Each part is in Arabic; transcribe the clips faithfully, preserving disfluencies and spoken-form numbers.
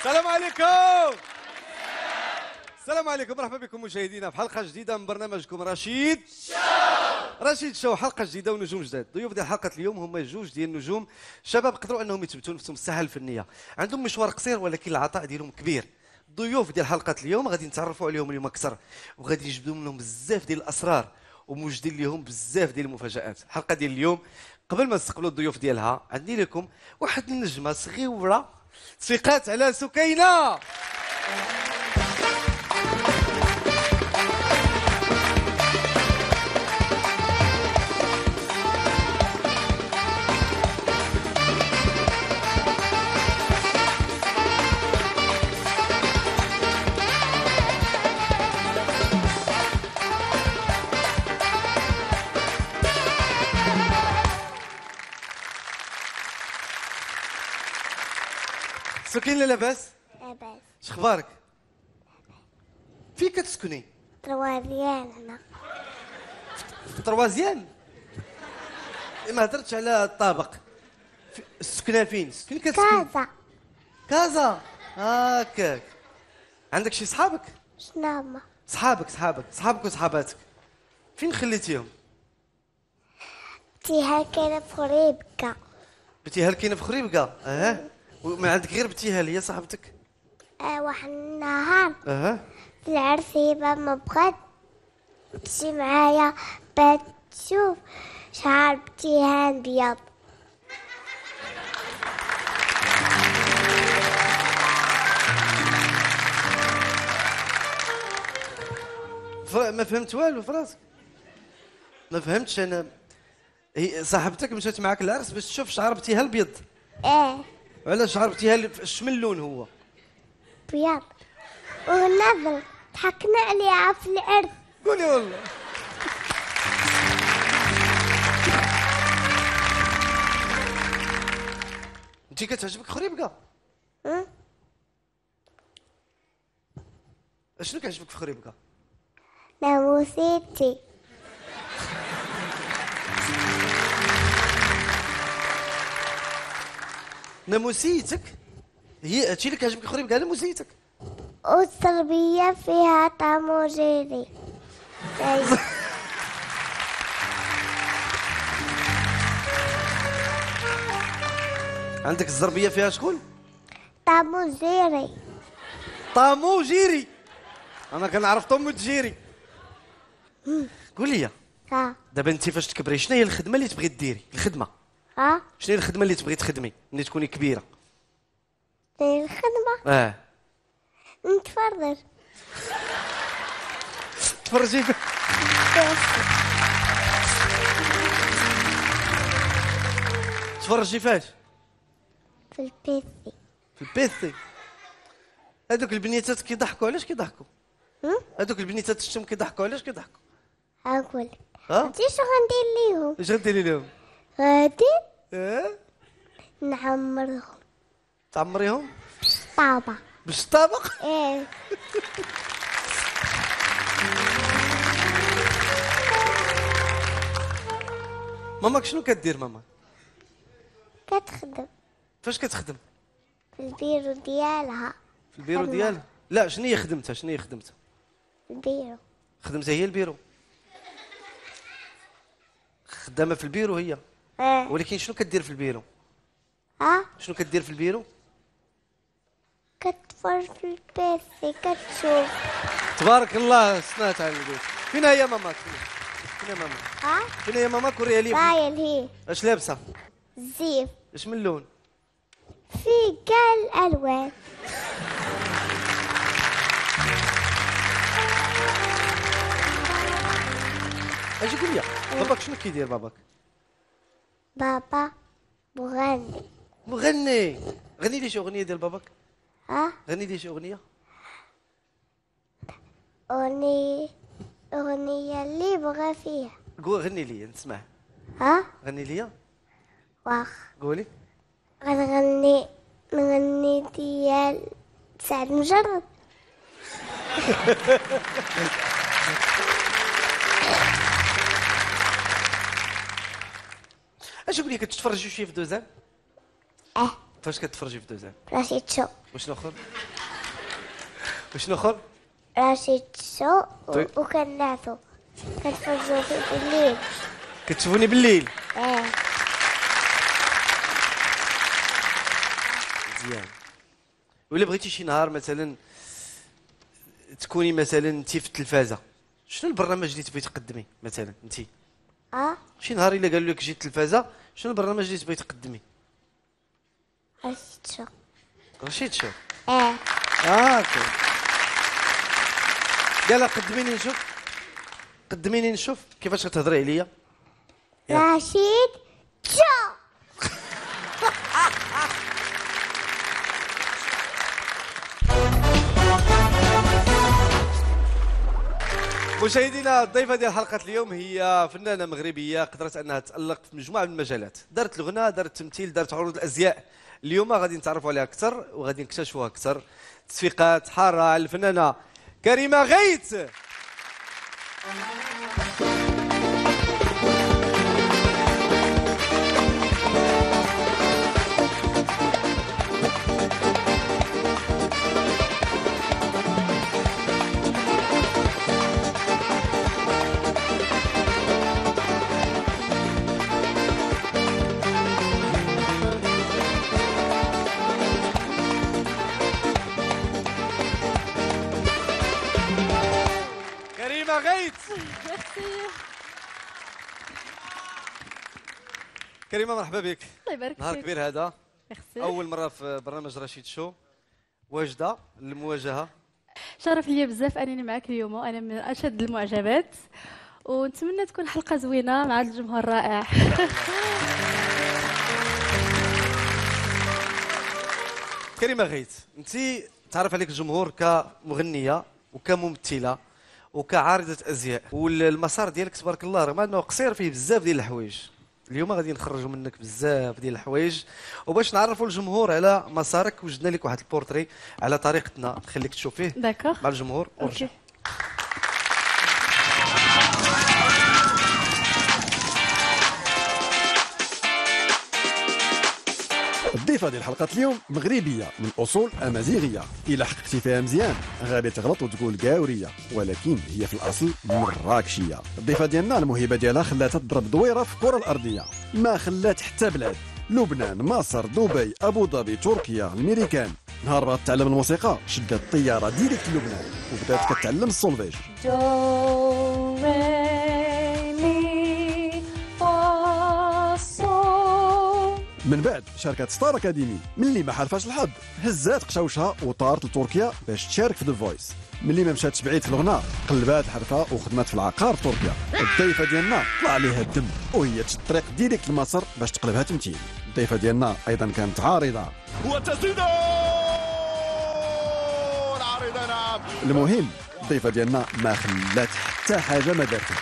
السلام عليكم. السلام عليكم، مرحبا بكم مشاهدينا في حلقه جديده من برنامجكم رشيد شو. رشيد شو، حلقه جديده ونجوم جداد. ضيوف ديال حلقه اليوم هما جوج ديال النجوم شباب قدروا انهم يثبتوا نفسهم في الساحه الفنيه، عندهم مشوار قصير ولكن العطاء ديالهم كبير. الضيوف ديال حلقه اليوم غادي نتعرفوا عليهم اليوم اكثر، وغادي نجبدوا منهم بزاف ديال الاسرار وموجدين لهم بزاف ديال المفاجات. الحلقه ديال اليوم قبل ما نستقبلوا الضيوف ديالها عندي لكم واحد النجمه صغيره ثقات على سكينه. سكينة لاباس؟ لاباس. شخبارك؟ فين كتسكني؟ تروازيان هنا. في طروازيان؟ ما هضرتش على الطابق. السكنة فين؟ فين كتسكن؟ كازا. كازا؟ هاكاك. عندك شي صحابك؟ شنو هما؟ صحابك صحابك صحابك وصحاباتك فين خليتيهم؟ بتيها كاينة في خريبكا. بتيها كاينة في خريبكا؟ اه. وما عندك غير بتيها هي صاحبتك؟ اه، واحد النهار اه. في العرس هبه ما بغات تمشي معايا بات تشوف شعر بتيهان بيض. ما فهمت والو في راسك. ما فهمتش انا. هي صاحبتك مشات معاك العرس باش تشوف شعر بتيها البيض؟ اه. وعلاش شعر بتيها اش من لون هو؟ بيض. ونزل ضحكنا عليها في العرس. قولي والله. انتي كتعجبك خريبكا؟ اه. اشنو كيعجبك في خريبكا؟ ناموسيتي. ناموسيتك؟ هي هادشي اللي كيعجبك خريبكا ناموسيتك؟ والتربية فيها طاموجيري. عندك الزربيه فيها شكون؟ طاموجيري. طامو جيري. انا كنعرف طومو تجيري. قول لي ها. دابا انت فاش تكبري شنو هي الخدمه اللي تبغي ديري؟ الخدمه ها. شنو هي الخدمه اللي تبغي تخدمي ملي تكوني كبيره؟ الخدمة اه. نتفرج. تفرجي في تفرجي فاش؟ في البيسي. في البيسي. هذوك البنيتات كيضحكوا علاش كيضحكوا؟ هذوك البنيتات الشم كيضحكوا علاش كيضحكوا؟ هنقول لك. ها؟ عرفتي شنو غندير ليهم؟ اش غديري لهم؟ غادي اه؟ نعمرهم تعمريهم؟ طابة. بالطابق؟ ايه. ماماك شنو كدير ماما؟ كتخدم فاش كتخدم؟ في البيرو ديالها. في البيرو خدمة. ديالها؟ لا شنو هي خدمتها؟ شنو هي خدمتها؟ البيرو. خدمتها هي البيرو. خدامه في البيرو هي. اه. ولكن شنو كدير في البيرو؟ ها. شنو كدير في البيرو؟ كتفرج في البيسي كتشوف. تبارك الله سنات على البيت. فين هي ماماك؟ فين ماماك؟ ها. فين هي ماماك؟ وريها لي. باين هي اش لابسه؟ الزيف. اش من لون؟ في كاع الالوان. اجي قول لي باباك شنو كيدير باباك؟ بابا مغني. مغني. غني لي شي اغنيه ديال باباك. ها. غني لي شي اغنيه. أغنية أغنية اللي بغى فيها. قول غني لي نسمع. ها. غني لي. واخ. قولي. غنغني نغني ديال سعد مجرد. اش قولي كتتفرجوا شي في دوزان؟ اه. فاش كتفرجي في دوزيام؟ رشيد شو. وشنو اخر؟ وشنو اخر؟ رشيد شو طيب. وكنعسو كنتفرجوا فيه بالليل. كتشوفوني بالليل؟ اه. مزيان. ولا بغيتي شي نهار مثلا تكوني مثلا انت في التلفازه، شنو البرنامج اللي تبغي تقدمي مثلا انت؟ اه. شي نهار الا قالوا لك جيت التلفازه، شنو البرنامج اللي تبغي تقدمي؟ رشيد شو. رشيد شو. اه. اه اوكي. قال قدميني نشوف، قدميني نشوف كيفاش غتهضري عليا. رشيد شو. مشاهدينا، الضيفه ديال حلقه اليوم هي فنانه مغربيه قدرت انها تالق في مجموعه من المجالات، دارت الغناء، دارت التمثيل، دارت عروض الازياء. اليوم غادي نتعرفوا عليها اكثر وغادي نكتشفوها اكثر. تصفيقات حاره على الفنانه كريمه غيث. كريمه غيث. كريمه مرحبا بك. الله يبارك فيك. نهار كبير هذا، ميرسي. اول مره في برنامج رشيد شو، واجده للمواجهه. شرف ليا بزاف انني معك اليوم، انا من اشد المعجبات، ونتمنى تكون حلقه زوينه مع الجمهور الرائع. كريمه غيث، انت تعرف عليك الجمهور كمغنيه وكممثله وكعارضه ازياء، والمسار ديالك تبارك الله رغم انه قصير فيه بزاف ديال الحوايج. اليوم غادي نخرجوا منك بزاف ديال الحوايج، وباش نعرفوا الجمهور على مسارك وجدنا لك واحد البورتري على طريقتنا نخليك تشوف فيه داكوغ مع الجمهور ورجع. اوكي. الضيفة ديال حلقة اليوم مغربية من أصول أمازيغية، إلا حققتي فيها مزيان غادي تغلط وتقول قاورية، ولكن هي في الأصل مراكشية. الضيفة ديالنا الموهبة ديالها خلاتها تضرب دويرة في الكرة الأرضية، ما خلات حتى بلاد، لبنان، مصر، دبي، أبو ظبي، تركيا، الميريكان. نهار بغات تتعلم الموسيقى شدت الطيارة ديريكت للبنان وبدات كتعلم السولفيج. دو ري مي فا صول. من بعد شاركت ستار اكاديمي، ملي ما حالفاش الحظ هزات قشاوشها وطارت لتركيا باش تشارك في ذا فويس. ملي ما مشاتش بعيد في الغناء قلبات الحرفه وخدمات في العقار في تركيا. الضيفه ديالنا طلع عليها الدم وهي تشد الطريق ديريكت لمصر باش تقلبها تمثيل. الضيفه ديالنا ايضا كانت عارضه وتسديد عارضه. نعم. المهم الضيفه ديالنا ما خلات حتى حاجه ما دارتها.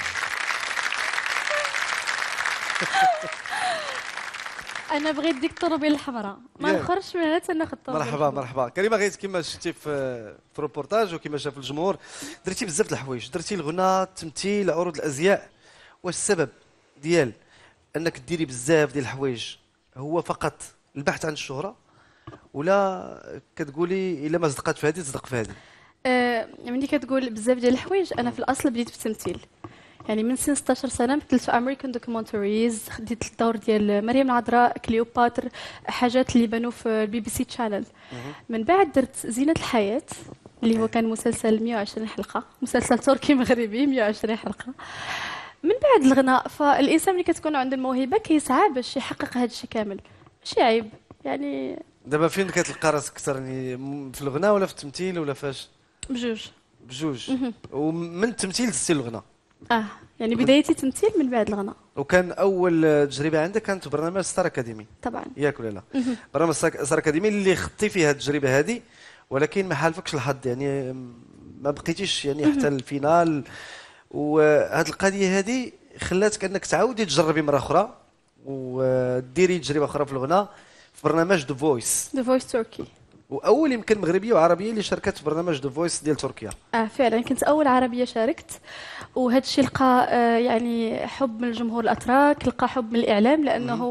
انا بغيت ديك الطروبيل الحمراء، ما ياك. نخرجش من هنا ناخذ الطروبيل مرحبا الحمراء. مرحبا كريمه غيث، كما شفتي في في الروبورتاج وكما شاف الجمهور درتي بزاف د الحوايج، درتي الغناء، التمثيل، عروض الازياء. واش السبب ديال انك ديري بزاف ديال الحوايج هو فقط البحث عن الشهره، ولا كتقولي الا ما صدقات في هذه تصدق في هذه؟ آه، ملي كتقول بزاف ديال الحوايج، انا في الاصل بديت بالتمثيل، يعني من سن ستة عشر سنه مثلت في امريكان دوكيومنتريز، خديت الدور ديال مريم العذراء، كليوباتر، حاجات اللي بانوا في البي بي سي تشانل. من بعد درت زينة الحياة اللي هو كان مسلسل مئة وعشرين حلقة، مسلسل تركي مغربي مئة وعشرين حلقة. من بعد الغناء، فالإنسان ملي كتكون عنده الموهبة كيسعى باش يحقق هذا الشيء كامل، ماشي عيب يعني. دابا فين كتلقى راسك اكثر، يعني في الغناء ولا في التمثيل ولا فاش؟ بجوج. بجوج. ومن التمثيل دزتي للغناء؟ اه يعني بدايتي تمثيل من بعد الغناء. وكان اول تجربه عندك كانت في برنامج ستار اكاديمي طبعا. ياك ولا لا؟ برنامج ستار اكاديمي اللي خضتي فيها التجربه هذه، ولكن ما حالفكش الحظ، يعني ما بقيتيش يعني حتى الفينال. وهذه القضيه هذه خلاتك انك تعاودي تجربي مره اخرى وديري تجربه اخرى في الغناء في برنامج ذا فويس. ذا فويس تركي. واول يمكن مغربيه وعربيه اللي شاركت في برنامج ذا فويس ديال تركيا. اه فعلا كنت اول عربيه شاركت، وهذا الشيء لقى آه يعني حب من الجمهور الاتراك، لقى حب من الاعلام، لانه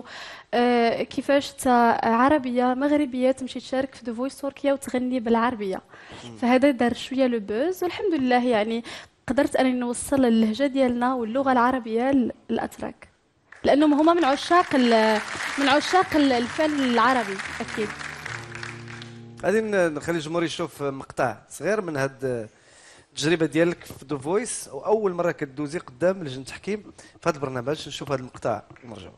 آه، كيفاش تا عربيه مغربيه تمشي تشارك في ذا فويس تركيا وتغني بالعربيه. فهذا دار شويه لو بوز، والحمد لله يعني قدرت اني نوصل اللهجه ديالنا واللغه العربيه للاتراك، لانهم هما من عشاق ال- من عشاق ال- الفن العربي اكيد. غادي ن- نخلي الجمهور يشوف مقطع صغير من هاد التجربه ديالك في ذا فويس، واول مره كدوزي قدام لجنه التحكيم في هذا البرنامج. نشوف هذا المقطع ونرجعوا.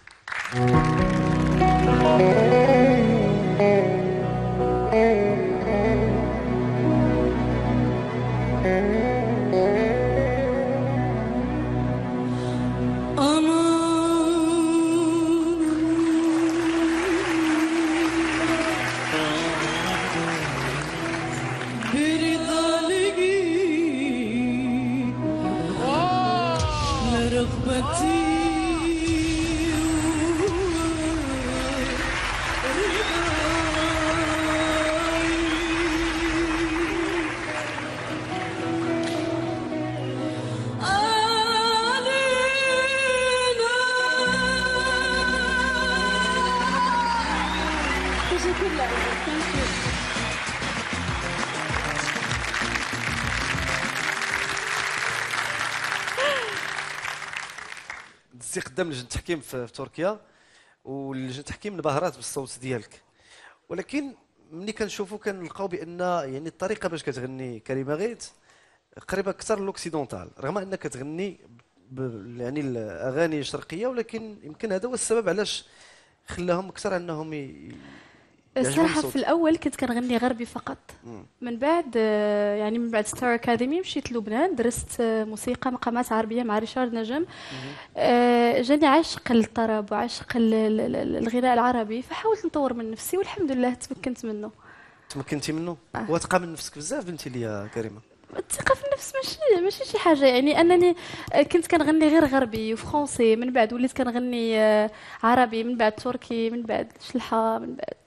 دزتي قدام لجنه التحكيم في, في تركيا، ولجنه التحكيم انبهرات بالصوت ديالك، ولكن ملي كنشوفوا كنلقاو بان يعني الطريقه باش كتغني كريمه غيت قريبه اكثر لوكسيدونتال، رغم انك كتغني ب- يعني الاغاني الشرقيه، ولكن يمكن هذا هو السبب علاش خلاهم اكثر انهم ي- يعجبهم الصراحه الصوت. في الاول كنت كنغني غربي فقط. مم. من بعد آه، يعني من بعد ستار اكاديمي مشيت لبنان، درست آه، موسيقى مقامات عربيه مع ريشارد نجم. آه، جاني عشق الطرب وعشق ال- ال- ال- الغناء العربي، فحاولت نطور من نفسي والحمد لله تمكنت منه. تمكنتي منه آه. وتقى من نفسك بزاف بنتي لي يا كريمه. الثقة في النفس ماشي ماشي شي حاجة، يعني أنني كنت كنغني غير غربي وفرونسي، من بعد وليت كنغني آه، عربي، من بعد تركي، من بعد شلحة، من بعد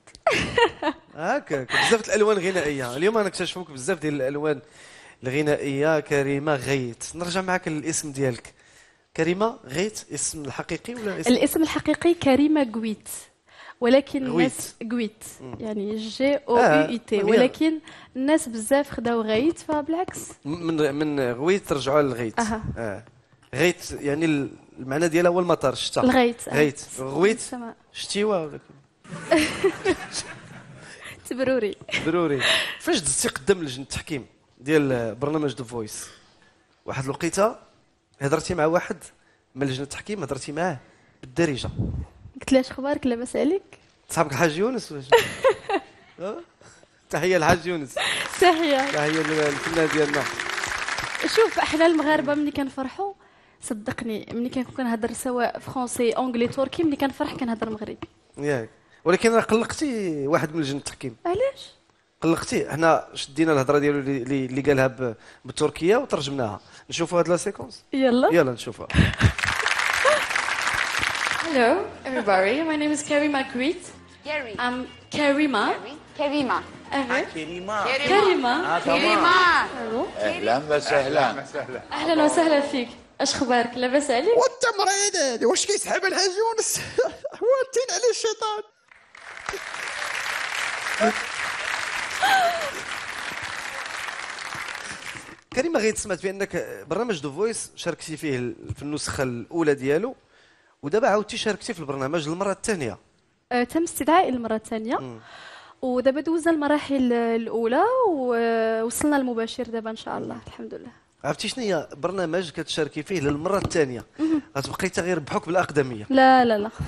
هكاك بزاف د الالوان الغنائيه. اليوم انا اكتشفوك بزاف ديال الالوان الغنائيه. كريمه غيت، نرجع معك للاسم ديالك. كريمه غيت اسم الحقيقي ولا اسم؟ الاسم الحقيقي كريمة قويت، ولكن غويت. الناس قويت يعني جي او آه، يو اي تي، مليان. ولكن الناس بزاف خداو غيت، فبالعكس من من غويت ترجعوا للغيت. أها. آه. غيت يعني المعنى ديالها هو المطر، الشتاء. الغيت آه. غيت غويت السماء شتيوه ولا تبروري. ضروري. فاش دزتي قدام لجنه التحكيم ديال برنامج ذا فويس، واحد الوقيته هضرتي مع واحد من لجنه التحكيم، هضرتي معاه بالدارجه. قلت له اش اخبارك، لاباس عليك؟ صاحبك الحاج يونس ولا شنو؟ آه؟ تحيه الحاج يونس، تحية. تحيه للفنان ديالنا. شوف احنا المغاربه ملي كنفرحوا صدقني، ملي كنكون كنهضر سواء فرونسي اونغلي تركي، ملي كنفرح كنهضر مغربي. ياك، ولكن راه قلقتي واحد من لجنه التحكيم. علاش؟ قلقتي. حنا شدينا الهضره ديالو اللي- اللي اللي قالها ب- بالتركيه وترجمناها. نشوفوا هاد لا سيكونس. يلا. يلا نشوفوها. Hello everybody, my name is Karima Greet. Gary. I'm Karima. كريمة. أهلا. كريمة كريمة. كريمة. اهلا وسهلا. اهلا وسهلا فيك. اش اخبارك، لاباس عليك؟ وانت مريض هادي واش كيسحب الحاج يونس وانتين على الشيطان. كريمه غير سمعت بانك برنامج ذا فويس شاركتي فيه في النسخه الاولى ديالو، ودابا عاودتي شاركتي في البرنامج للمره الثانيه. آه، تم استدعائي المره الثانيه، ودابا دوزنا المراحل الاولى ووصلنا المباشر دابا ان شاء الله الحمد لله. عرفتي شنو هي برنامج كتشاركي فيه للمره الثانيه؟ غتبقاي تا غير بحكم بالاقدميه. لا لا لا.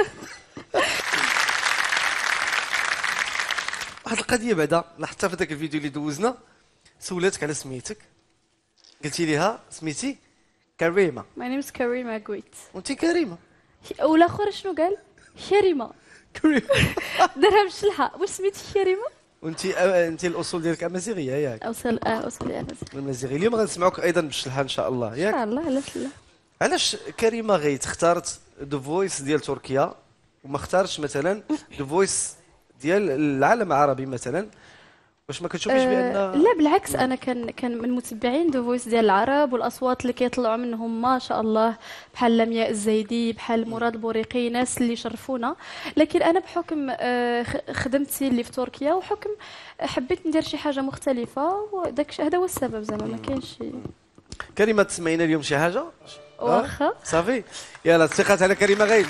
واحد القضيه بعدا لاحظتها في ذاك الفيديو اللي دوزنا، سولاتك على سميتك، قلتي ليها سميتي كريمه My name is Karima Greet. وانت كريمه. والاخر شنو قال؟ كريمه. كريمه درها بالشلحه، واش سميتي كريمه؟ وانت انت الاصول ديالك امازيغيه ياك؟ اوصل اه اوصل يا ناس. المازيغي. اليوم غنسمعوك ايضا بالشلحه ان شاء الله ان ياك؟ شاء الله. علاش لا؟ علاش كريمه غيت اختارت ذا فويس ديال تركيا وما اختارتش مثلا ذا فويس ديال العالم العربي مثلا، واش ما كتشوفيش بان أه لا بالعكس، انا كان كان من متبعين دو فويس ديال العرب، والاصوات اللي كيطلعوا منهم ما شاء الله بحال لمياء الزايدي، بحال مراد البوريقي، ناس اللي شرفونا. لكن انا بحكم أه خدمتي اللي في تركيا وحكم حبيت ندير شي حاجه مختلفه، وداك هذا هو السبب زعما ما كاينش شي. كريمه تسمعينا اليوم شي حاجه؟ واخا صافي يلا الثقه على كريمه غيث.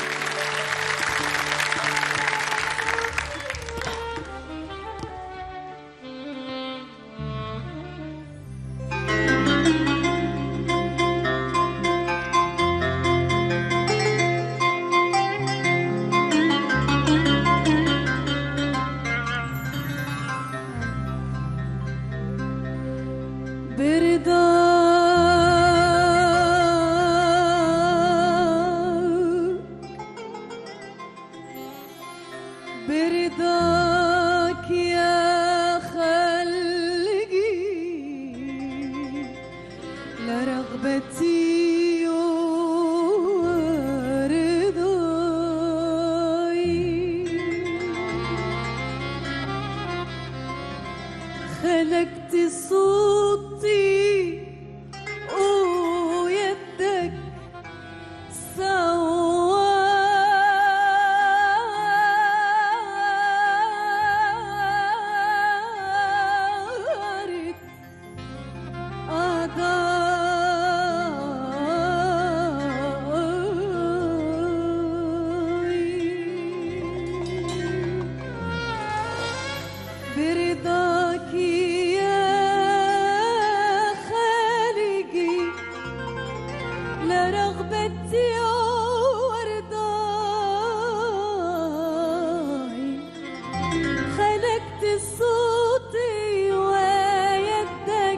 برضاك يا خلقي لرغبتي ورضاي خلقت صوتي ويدك برضاك يا خالقي لرغبتي ورضاي خلقت صوتي ويدك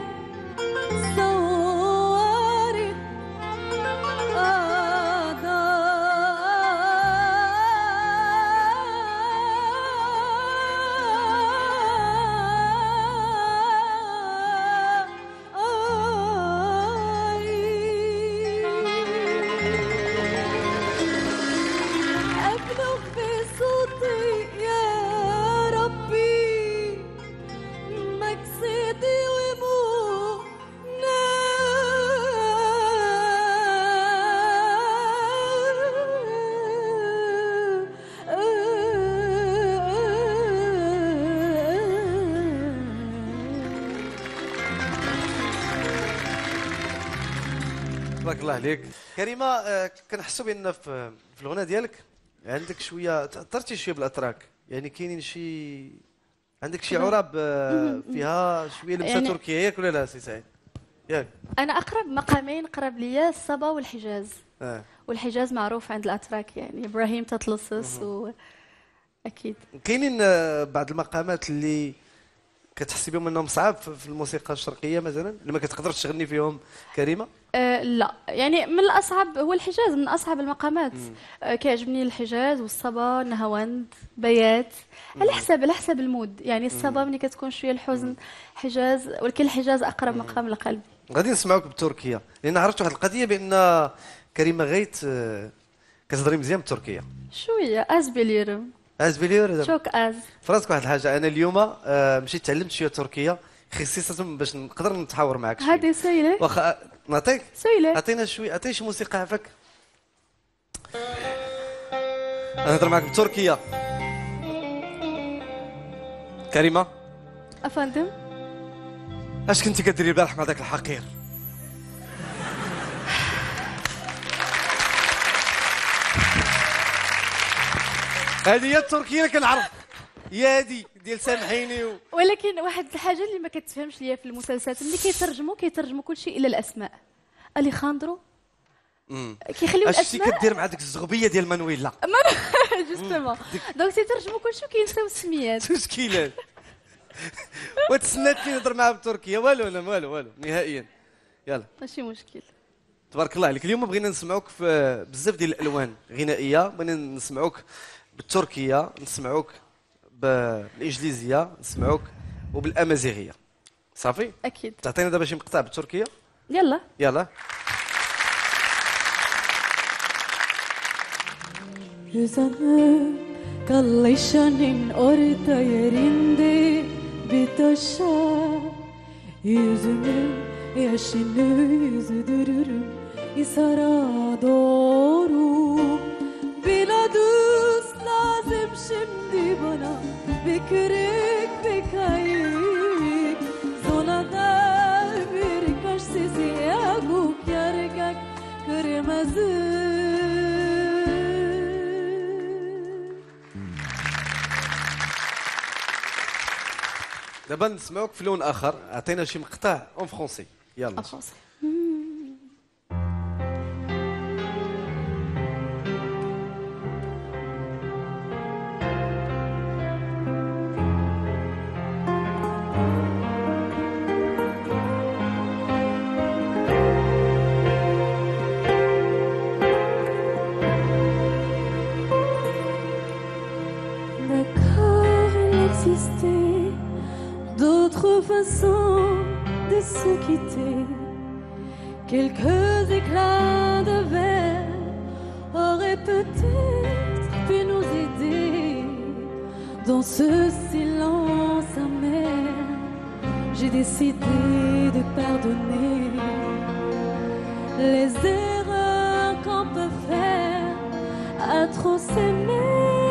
صورت أبلغ بصوتي يا ربي مقصدي تبارك الله عليك كريمه. آه، كنحسوا بان في في الغناء ديالك عندك شويه تاثرتي شويه بالاتراك، يعني كاينين شي عندك شي عرب آه، فيها شويه لمسه يعني تركيه، ياك ولا لا سي سعيد؟ ياك انا اقرب مقامين قرب ليا الصبا والحجاز. اه والحجاز معروف عند الاتراك، يعني ابراهيم تطلصص واكيد. كاينين آه، بعض المقامات اللي كتحسي بهم انهم صعاب في في الموسيقى الشرقيه مثلا اللي ما كتقدرش تغني فيهم كريمه؟ أه لا، يعني من الاصعب هو الحجاز، من اصعب المقامات. أه كيعجبني الحجاز والصبا، نهاوند، بيات، على حسب على حسب المود. يعني الصبا ملي كتكون شويه الحزن، حجاز، ولكن الحجاز اقرب مقام لقلبي. غادي نسمعوك بتركيا، لان عرفت واحد القضيه بان كريمه غيث آه، كتهضري مزيان بالتركيه. شويه از بليرم از بليور شوك از. فراسك واحد الحاجه، انا اليوم آه، مشيت تعلمت شويه تركيه خصيصا باش نقدر نتحاور معك شويه. هادي سويله واخا نعطيك سويله عطينا شويه، عطيني شي موسيقى عفاك. انا نهضر معك بتركيا. كريمه افندم. اش كنتي كديري البارح مع ذاك الحقير؟ هذه هي التركيه اللي كنعرف، هي هذه ديال سامحيني و... ولكن واحد الحاجه اللي ما كتفهمش ليا في المسلسلات، ملي كيترجموا كيترجموا كل شيء الا الاسماء. اليخاندرو كيخليو اش كنتي الاسماء كدير مع ديك الزغبيه ديال مانويلا؟ جوستومون دونك تيترجموا كل شيء وكينساو السميات. مشكلات. وتسناتني نهضر معاه بالتركيه، والو انا والو والو نهائيا. يلا ماشي مشكل. تبارك الله عليك. اليوم بغينا نسمعوك في بزاف ديال الالوان غنائيه، بغينا نسمعوك بالتركيه، نسمعوك بالانجليزيه، نسمعوك وبالامازيغيه. صافي؟ اكيد. تعطينا دابا شي مقطع بالتركيه؟ يلا. يلا. Rızanı kalleşanın orta yerinde taşa yüzümü yaşını yüzdürürüm İsara doğru. Biladus lazım şimdi bana, bir kırık bir kayık. Zonada bir kaş sesi yaguk yargak kırmızı. دابا نسمعوك في لون اخر، عطينا شي مقطع اون فرونسي يلا. D'accord, il existait d'autres façons de se quitter. Quelques éclats de verre auraient peut-être pu nous aider. Dans ce silence amer, j'ai décidé de pardonner les erreurs qu'on peut faire à trop s'aimer.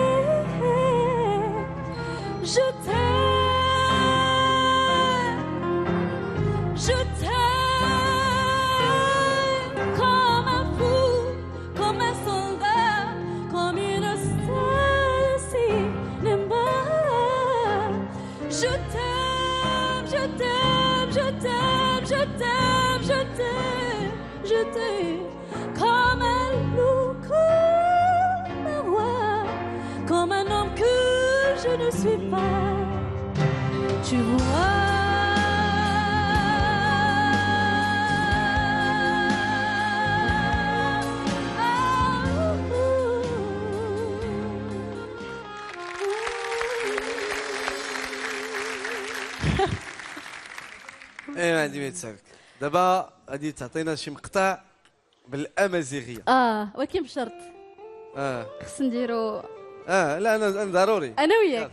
Je t'aime, je t'aime comme un fou, comme un soldat, comme une star de cinéma. Je t'aime, je t'aime, je t'aime, je t'aime, je t'aime, je t'aime comme un loup, comme un roi, comme un homme que je ne suis pas, tu vois. ايه ما عندي ما يتسالك. دابا غادي تعطينا شي مقطع بالامازيغيه. اه ولكن بشرط اه خص نديرو اه لا انا انا ضروري انا وياك.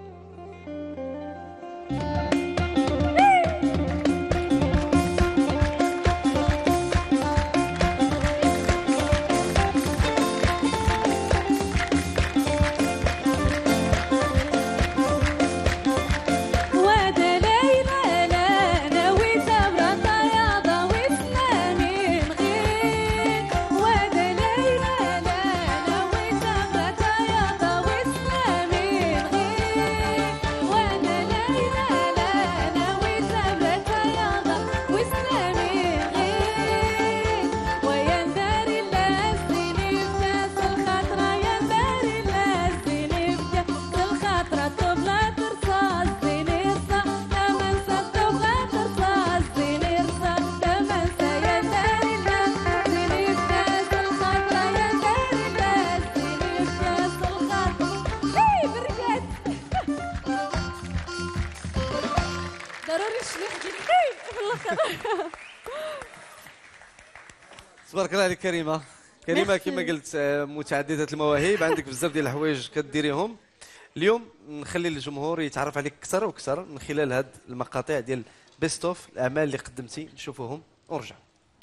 تبارك الله عليك كريمه. كريمه كما قلت متعدده المواهب، عندك بزاف ديال الحوايج كديريهم. اليوم نخلي الجمهور يتعرف عليك اكثر واكثر من خلال هاد المقاطع ديال بيست اوف الاعمال اللي قدمتي، نشوفوهم ونرجع.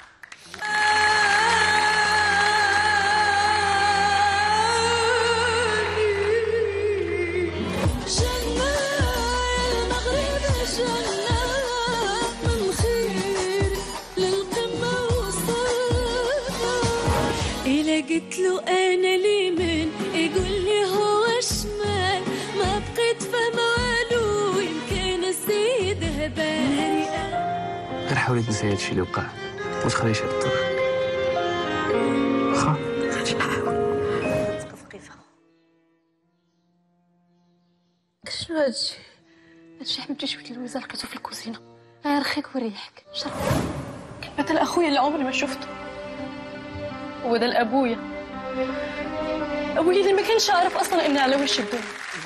قلت له انا اليمين يقول لي هو شمال، ما بقيت فاهمه والو يمكن السيد هبال. غير حاولي تنسي هادشي اللي وقع وما تخليش هاد الطرف. واخا غادي نحاول. ثقيفه. شنو هادشي؟ هادشي حملتي شويه الوزه لقيتو في الكوزينه. غير خيك وريحك. شرب. هذا الاخويا اللي عمري ما شفته. وهذا الابويا ابويا اللي ما كانش عارف اصلا اني على وش الدنيا.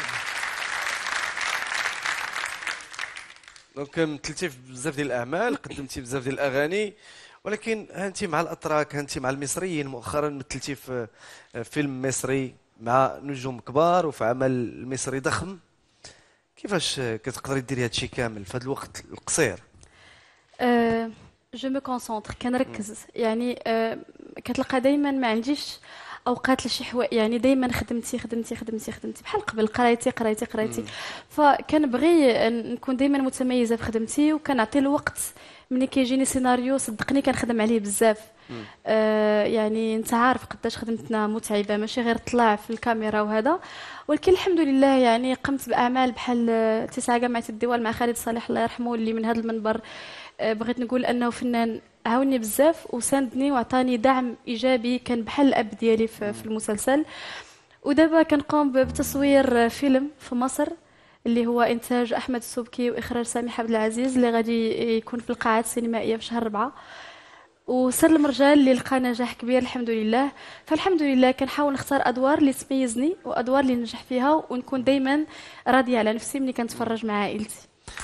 دونك مثلتي في بزاف ديال الاعمال، قدمتي بزاف ديال الاغاني، ولكن انت مع الاتراك، انت مع المصريين، مؤخرا مثلتي في فيلم مصري مع نجوم كبار وفي عمل مصري ضخم. كيفاش كتقدري ديري هذا الشيء كامل في هذا الوقت القصير؟ أه جو مو كونسونطر، كنركز يعني. أه كتلقى دائما ما عنديش اوقات لشي حوايج، يعني دائما خدمتي خدمتي خدمتي خدمتي بحال قبل، قرايتي قرايتي قرايتي. فكنبغي نكون دائما متميزه في خدمتي، وكنعطي الوقت ملي كيجيني سيناريو صدقني كنخدم عليه بزاف. آه يعني انت عارف قداش خدمتنا متعبه، ماشي غير طلع في الكاميرا وهذا، ولكن الحمد لله يعني قمت باعمال بحال تسعه جامعه الدول مع خالد صالح الله يرحمه، اللي من هذا المنبر آه بغيت نقول انه فنان عاوني بزاف وساندني وعطاني دعم ايجابي، كان بحال الاب ديالي في, في المسلسل. ودابا كنقوم بتصوير فيلم في مصر اللي هو انتاج احمد السبكي واخراج سامح عبد العزيز، اللي غادي يكون في القاعات السينمائيه في شهر أربعة، وسر المرجال اللي لقى نجاح كبير الحمد لله. فالحمد لله كنحاول نختار ادوار اللي تميزني وادوار اللي ننجح فيها، ونكون دائما راضيه على نفسي ملي كنتفرج مع عائلتي.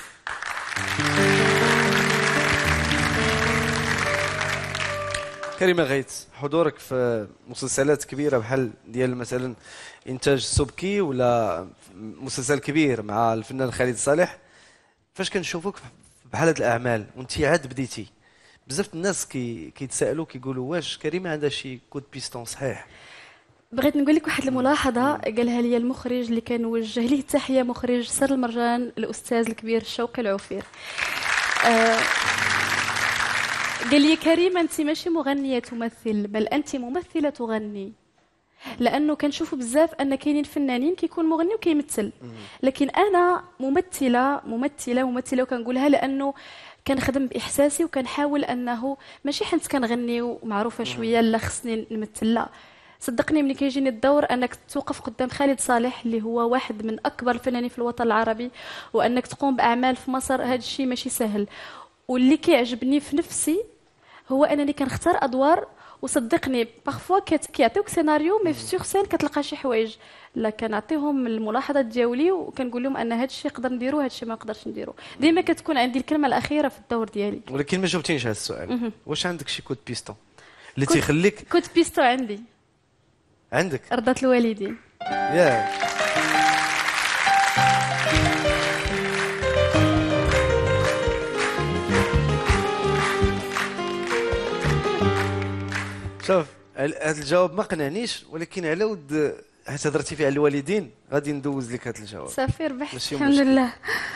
كريمه غيث، حضورك في مسلسلات كبيره بحال ديال مثلا انتاج السبكي ولا مسلسل كبير مع الفنان خالد صالح، فاش كنشوفوك بحال هاد الاعمال وانت عاد بديتي، بزاف الناس كي كيتسائلوا كيقولوا واش كريمه عندها شي كود بيستون صحيح؟ بغيت نقول لك واحد الملاحظه قالها لي المخرج اللي كنوجه ليه التحيه، مخرج سر المرجان الاستاذ الكبير شوقي العوفير. آه قال لي كريمه انت ماشي مغنيه تمثل، بل انت ممثله تغني. لانه كنشوفوا بزاف ان كاينين فنانين كيكون مغني وكيمثل، لكن انا ممثله ممثله ممثله وكنقولها لانه كنخدم باحساسي، وكنحاول انه ماشي حنت كنغني ومعروفه شويه لا خصني نمثل، لا صدقني ملي كيجيني الدور انك توقف قدام خالد صالح اللي هو واحد من اكبر الفنانين في الوطن العربي، وانك تقوم باعمال في مصر، هذا الشيء ماشي سهل. واللي كيعجبني في نفسي هو انني كنختار ادوار، وصدقني باغفوا كيعطيوك سيناريو مي في سور سين كتلقى شي حوايج لا كنعطيهم الملاحظات ديالي، وكنقول لهم ان هذا الشيء نقدر نديرو هذا الشيء ما نقدرش نديرو. ديما كتكون عندي الكلمه الاخيره في الدور ديالي. ولكن ما جاوبتينيش على السؤال، واش عندك شي كود بيستون اللي تيخليك؟ كود بيستون عندي، عندك رضا الوالدين. ياك شوف هذا الجواب ما قنعنيش، ولكن على ود حيت هضرتي فيه على الوالدين غادي ندوز لك هذا الجواب. صافي ربحت الحمد لله.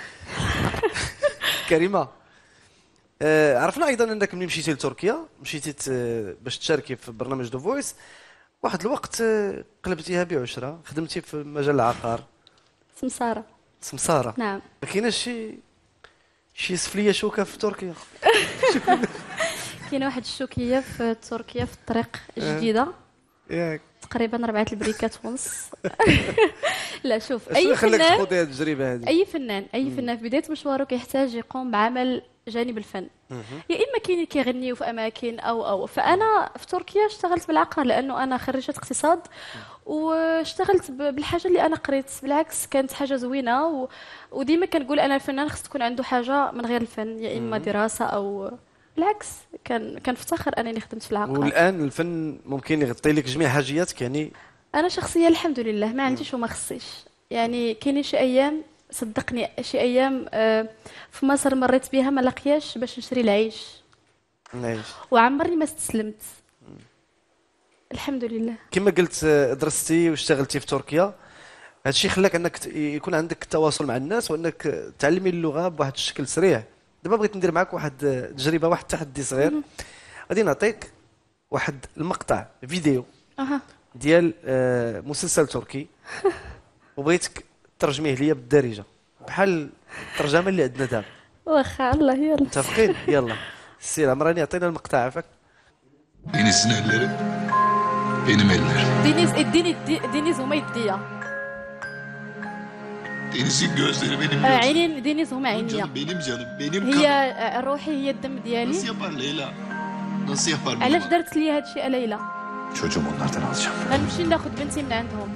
كريمه، آه عرفنا ايضا انك ملي مشيتي لتركيا مشيتي باش تشاركي في برنامج دو فويس، واحد الوقت آه قلبتيها بعشره، خدمتي في مجال العقار. سمساره. سمساره، نعم. ما كايناش شي شي سفليه شوكه في تركيا؟ كاينه واحد الشوكيه في تركيا في الطريق الجديده، ياك تقريبا أربعة البريكات ونص. لا شوف، اي اي خلاك فنان تخوضي هذه التجربه هذه؟ اي فنان اي فنان في بدايه مشواره كيحتاج يقوم بعمل جانب الفن، يا اما كاين اللي كيغنيو في اماكن او او فانا في تركيا اشتغلت بالعقار، لانه انا خريجه اقتصاد واشتغلت بالحاجه اللي انا قريت. بالعكس كانت حاجه زوينه، و... وديما كنقول انا الفنان خص تكون عنده حاجه من غير الفن، يا اما دراسه او بالعكس. كان كنفتخر انني خدمت في العقار. والان الفن ممكن يغطي لك جميع حاجياتك يعني؟ انا شخصيا الحمد لله ما عنديش وما خصيش، يعني كاينين شي ايام صدقني شي ايام آه في مصر مريت بها ما لقياش باش نشري العيش، نعيش، وعمرني ما استسلمت الحمد لله. كما قلت درستي واشتغلتي في تركيا، هذا الشيء خلاك انك يكون عندك التواصل مع الناس وانك تعلمي اللغه بواحد الشكل سريع. دابا بغيت ندير معك واحد تجربه، واحد التحدي صغير. غادي نعطيك واحد المقطع فيديو اها ديال آه مسلسل تركي، وبغيتك ترجميه ليا بالدارجه بحال الترجمه اللي عندنا دابا. واخا الله يلا متفقين؟ يلا السي العمراني يعطينا المقطع عفاك. Deniz'in elleri, benim ellerim. Deniz, اديني دينيز هما يديا. Deniz'in gözleri benim gözlerim. عينين دينيز هما عينيا. Canım benim canım, benim هي روحي هي الدم ديالي. Nasıl yapar Leyla? Nasıl yapar? علاش درت لي هادشي يا ليلى؟ Çocuğumu onlardan alacağım. غنمشي ناخذ بنتي من عندهم.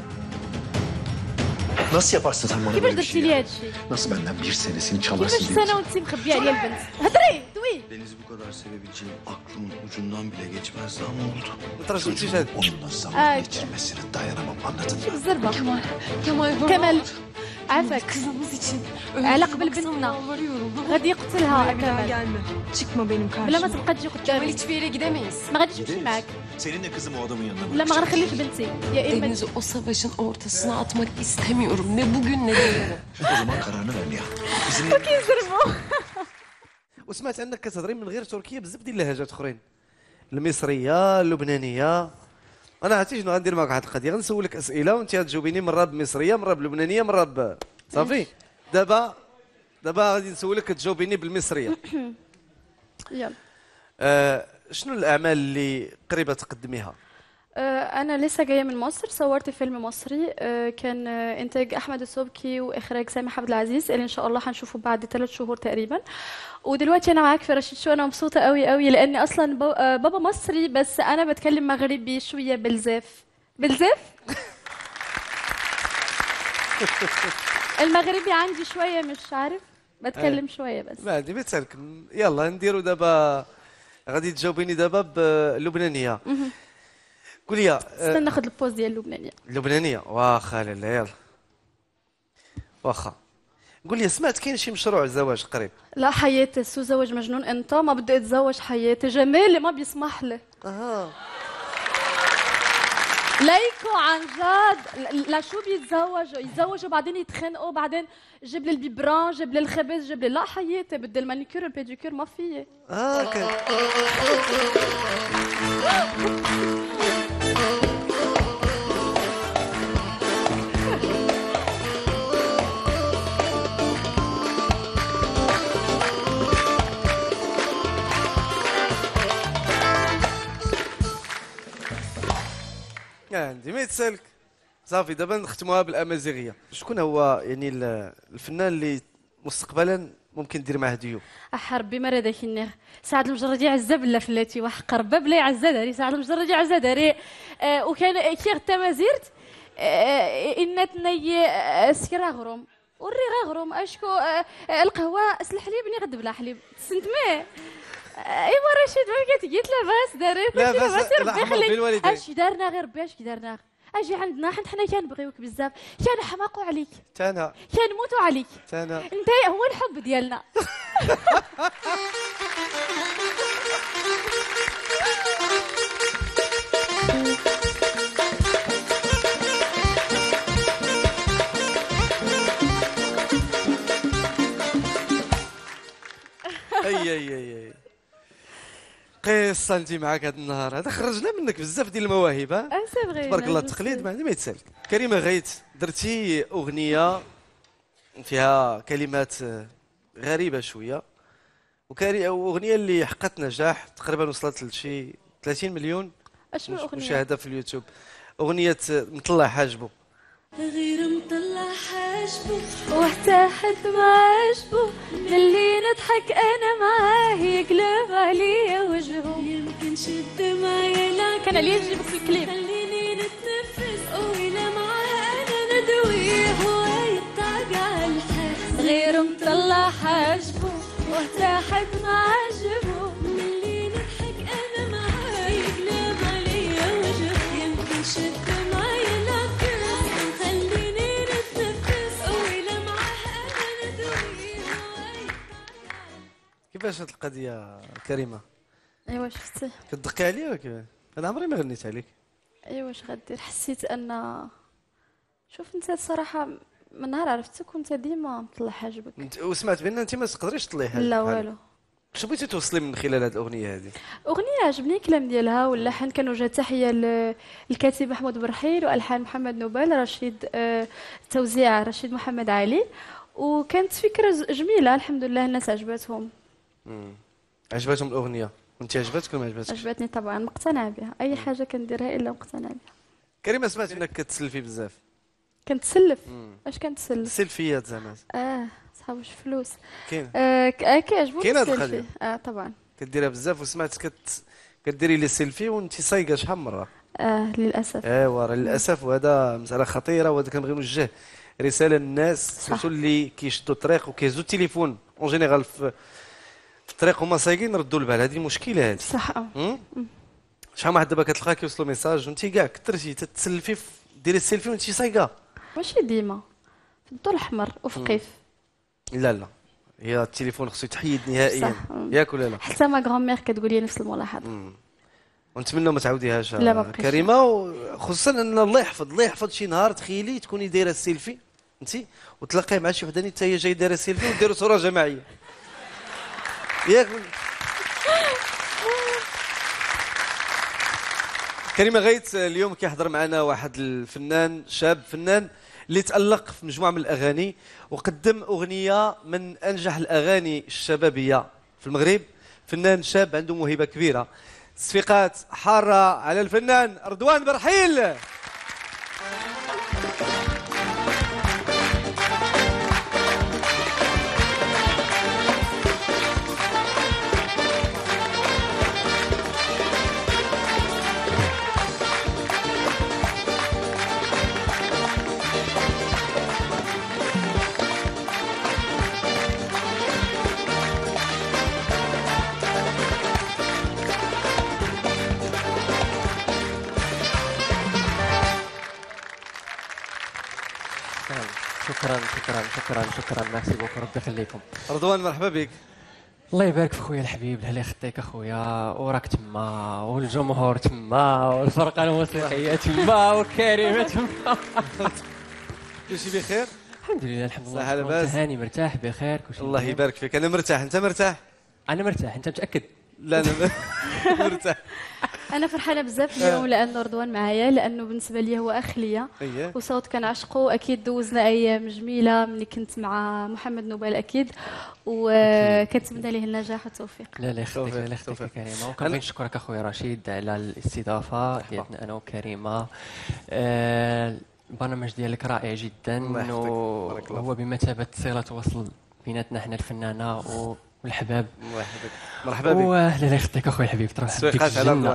Nasıl yaparsın sen bana كيفاش böyle bir درتي şey لي ya? هادشي؟ Nasıl benden bir senesini كيفاش çalarsın diye. سنه وانت مخبيه عليا البنت؟ هضري دوي. Deniz'i bu kadar sevebileceğim aklımın ucundan bile geçmezdi ama oldu. ما ترجمتيش هذا. Onunla zaman آه. geçirmesine dayanamam, anladın mı? بالزربه. كمال كمال كمال عافاك kızımız için على قبل بنتنا yalvarıyorum. غادي يقتلها Bir daha كمال gelme. Çıkma benim بلا ما karşıma. تبقى تجي Kemal قدامي hiçbir yere gidemeyiz. ما غاديش نمشي معاك Seninle kızım o adamın yanına ولا ما غنخليش بنتي يا اما Deniz'i o savaşın ortasına atmak istemiyorum. Ne bugün ne de yarın. O zaman kararını ver Nihat. Bizim وسمعت انك كتهضري من غير تركيه بزاف ديال اللهجات اخرين المصريه اللبنانيه. انا عرفتي شنو غندير معك واحد القضيه غنسولك اسئله وانت غتجاوبيني مره بمصريه مره بلبنانيه مره ب صافي. دابا دابا غادي نسولك تجاوبيني بالمصريه. يلا آه شنو الاعمال اللي قريبه تقدميها؟ آه، أنا لسه جاية من مصر صورت فيلم مصري آه، كان آه، إنتاج أحمد السبكي وإخراج سامح عبد العزيز اللي إن شاء الله هنشوفه بعد ثلاث شهور تقريبا. ودلوقتي أنا معاك في رشيد شو. أنا مبسوطة قوي قوي لأني أصلا با- آه، بابا مصري بس أنا بتكلم مغربي شوية بلزاف بلزاف. المغربي عندي شوية مش عارف بتكلم شوية بس. ما عندي ما تسالك. يلا نديرو دابا غادي تجاوبيني دابا باللبنانيه. قولي لي استنى ناخذ البوز ديال اللبنانية. اللبنانيه واخا لالا يلا واخا. قول لي سمعت كاين شي مشروع زواج قريب؟ لا حياتي سو زوج مجنون انت ما بده يتزوج حياتي جمالي ما بيسمح لي. اها ليكو عن جد لا شو بيتزوجوا يتزوجوا بعدين يتخانقوا بعدين جيب لي البيبران جيب لي الخبز جيب لي لا حياتي بدي المانيكير والبيديكير ما فيي. اه كان عندي ما يتسالك. صافي دابا نختموها بالامازيغيه. شكون هو يعني ال- الفنان اللي مستقبلا ممكن دير معاه ديو؟ أحربي مرة ذاك النغ سعد المجردي عزة بلا فلاتي وحقر باب لا عزة داري سعد المجردي عزة داري آه وكان كي غتا ما زرت آه إن تني آه سكرا غروم وري غروم أشكو آه آه القهوة أسل الحليب ني غد بلا حليب تسنت ما ايوا رشيد ما قالت لاباس داري لاباس الأحمر بالوالدين. اش دارنا غير ربي اش دارنا اجي عندنا حنا حنا كنبغيوك بزاف كنحماقوا عليك تانا كنموتوا عليك تانا انت هو الحب ديالنا. اي اي اي اي قصه انت معاك هذا النهار هذا خرجنا منك بزاف ديال المواهب. ها اه سي فغي تبارك الله التقليد ما عندي ما يتسالك. كريمه غيت درتي اغنيه فيها كلمات غريبه شويه وكاري اغنيه اللي حققت نجاح تقريبا وصلت لشي ثلاثين مليون اشنو مش- الاغنيه؟ مشاهده في اليوتيوب. اغنيه مطلع حاجبه. غير مطلع حاجبه وحتى حد ما عجبه ملي نضحك انا معاه يقلب عليا وجهه يمكن شد معايا لكن كان عليا نجيبك في الكليب. خليني نتنفس وإلا معاه أنا ندويه هو يطاق على الحس غير مطلع حاجبه وحتى حد ما عجبه ملي نضحك أنا معاه يقلب عليا وجهه يمكن شد معايا لكن خليني نتنفس وإلا معاه أنا ندويه هو كيفاش هاد القضيه كريمه؟ ايوا شفتي كتدقي عليا ولا كيفاش؟ انا عمري ما غنيت عليك. ايوا واش غدير حسيت ان شوف انت الصراحه من نهار عرفتك كنت ديما مطلع حاجبك. انت وسمعت بان انت ما تقدريش تطلعي لا والو. شنو بغيتي توصلي من خلال هذه الاغنيه هذه؟ اغنيه عجبني الكلام ديالها واللحن كان وجه تحيه للكاتب محمود برحيل والحان محمد نوبل رشيد آه، توزيع رشيد محمد علي وكانت فكره ز- جميله الحمد لله الناس عجبتهم. مم. عجبتهم الاغنيه وانت عجبتك ولا ما عجبتكش؟ عجبتني طبعا مقتنعه بها اي حاجه كنديرها الا مقتنعه بها. كريمه سمعت انك كتسلفي بزاف. كنتسلف مم. اش كنتسلف؟ السيلفيات زعما اه صحاب واش فلوس كاين آه ك- آه، كيعجبوني كاين هاد السيلفي. القضية. اه طبعا كديرها بزاف وسمعت كت كديري لي سيلفي وانت صايقه شحال من مره. اه للاسف. ايوا راه للاسف وهذا مساله خطيره وهذا كنبغي نوجه رساله للناس سورتو اللي كيشدوا الطريق وكيهزوا التليفون اون جينيرال في في الطريق هما صايقين ردوا البال. هذه مشكله هذه. صح اه مم؟ شحال من واحد دابا كتلقى كيوصلوا ميساج وانت كاع كثرتي تتسلفي في- ديري السيلفي وانت صايقه. ماشي ديما في الضوء الاحمر وفي قيف. لا لا هي التليفون خصو يتحيد نهائيا. صح. ياك ولا لا؟ حتى ما غرامير كتقول لي نفس الملاحظه. ونتمنى ما تعاوديهاش لا ما بقيتش. كريمه، وخصوصا ان الله يحفظ الله يحفظ شي نهار تخيلي تكوني دايره السيلفي انت وتلاقي مع شي وحده حتى هي جايه دايره السيلفي وديروا صوره جماعيه. ياك كريمه غيت اليوم كيحضر معنا واحد الفنان شاب فنان اللي تألق في مجموعه من الاغاني وقدم اغنيه من انجح الاغاني الشبابيه في المغرب. فنان شاب عنده موهبه كبيره. تصفيقات حاره على الفنان رضوان برحيل. شكرا شكرا شكرا شكرا ميرسي بوكو ربي يخليكم. رضوان مرحبا بك. الله يبارك في خويا الحبيب الهلا يخطيك اخويا، وراك تما والجمهور تما والفرقه الموسيقيه تما وكريمه تما. كلشي بخير؟ الحمد لله الحمد لله. صحه لاباس؟ هاني مرتاح بخير كلشي. الله يبارك فيك. انا مرتاح، انت مرتاح؟ انا مرتاح، انت متاكد؟ لا انا مرتاح. انا فرحانه بزاف اليوم لانه رضوان معايا، لانه بالنسبه لي هو اخ ليا أيه. وصوت كنعشقو. اكيد دوزنا ايام جميله ملي كنت مع محمد نوبال اكيد، وكنتمنى ليه النجاح والتوفيق. لا لا يخليك لا يخليك كريمه، وكنبغي نشكرك اخويا رشيد على الاستضافه ديالنا انا وكريمه. آه البرنامج ديالك رائع جدا وهو بمثابه صله وصل بيناتنا حنا الفنانه و والحباب. مرحبا بك. لا يخطيك اخويا الحبيب، ترحب بك على رضوان.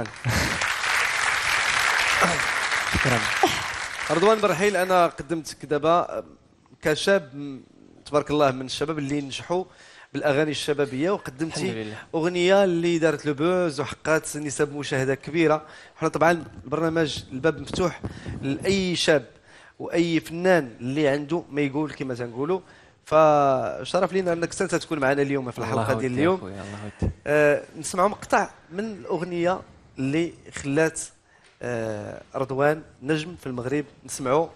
شكرا. رضوان برحيل انا قدمتك دابا كشاب تبارك الله من الشباب اللي نجحوا بالاغاني الشبابيه، وقدمتي اغنيه اللي دارت لو بوز وحققت نسب مشاهده كبيره. حنا طبعا البرنامج الباب مفتوح لاي شاب واي فنان اللي عنده ما يقول كما تنقولوا. فشرف لينا انك انت تكون معنا اليوم في الحلقه ديال اليوم. آه نسمعوا مقطع من الاغنيه اللي خلات آه رضوان نجم في المغرب. نسمعوا.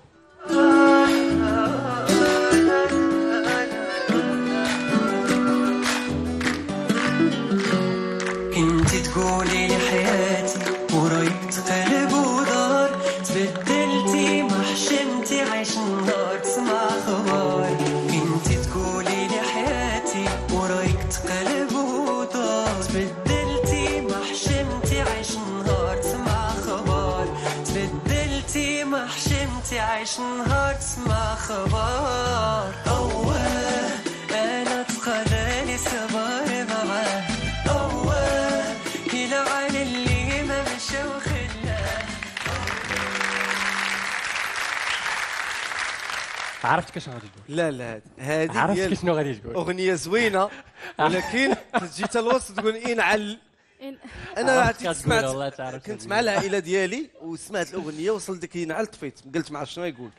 كنتي تقولي لي حياتي ورايت قلب ودار، تبدلتي ما حشمتي عايش النار تسمع خبار. كنتي تقولي لي حياتي ورايت قلب ودار، تبدلتي ما حشمتي عايش النهار تسمع خبار. تبدلتي ما حشمتي عايش النهار تسمع خبار. أوه أنا تقدالي صبر معاه، أوه يلعن اللي ما مشى وخلاه. عرفت شنو غادي تقول؟ لا لا هذه عرفت شنو غادي تقول؟ اغنيه زوينه ولكن تجي حتى الوسط تقول انعل. انا سمعت كنت مع العائله ديالي وسمعت الاغنيه وصل ديك ينعل طفيت قلت ما عرفت شنو يقول.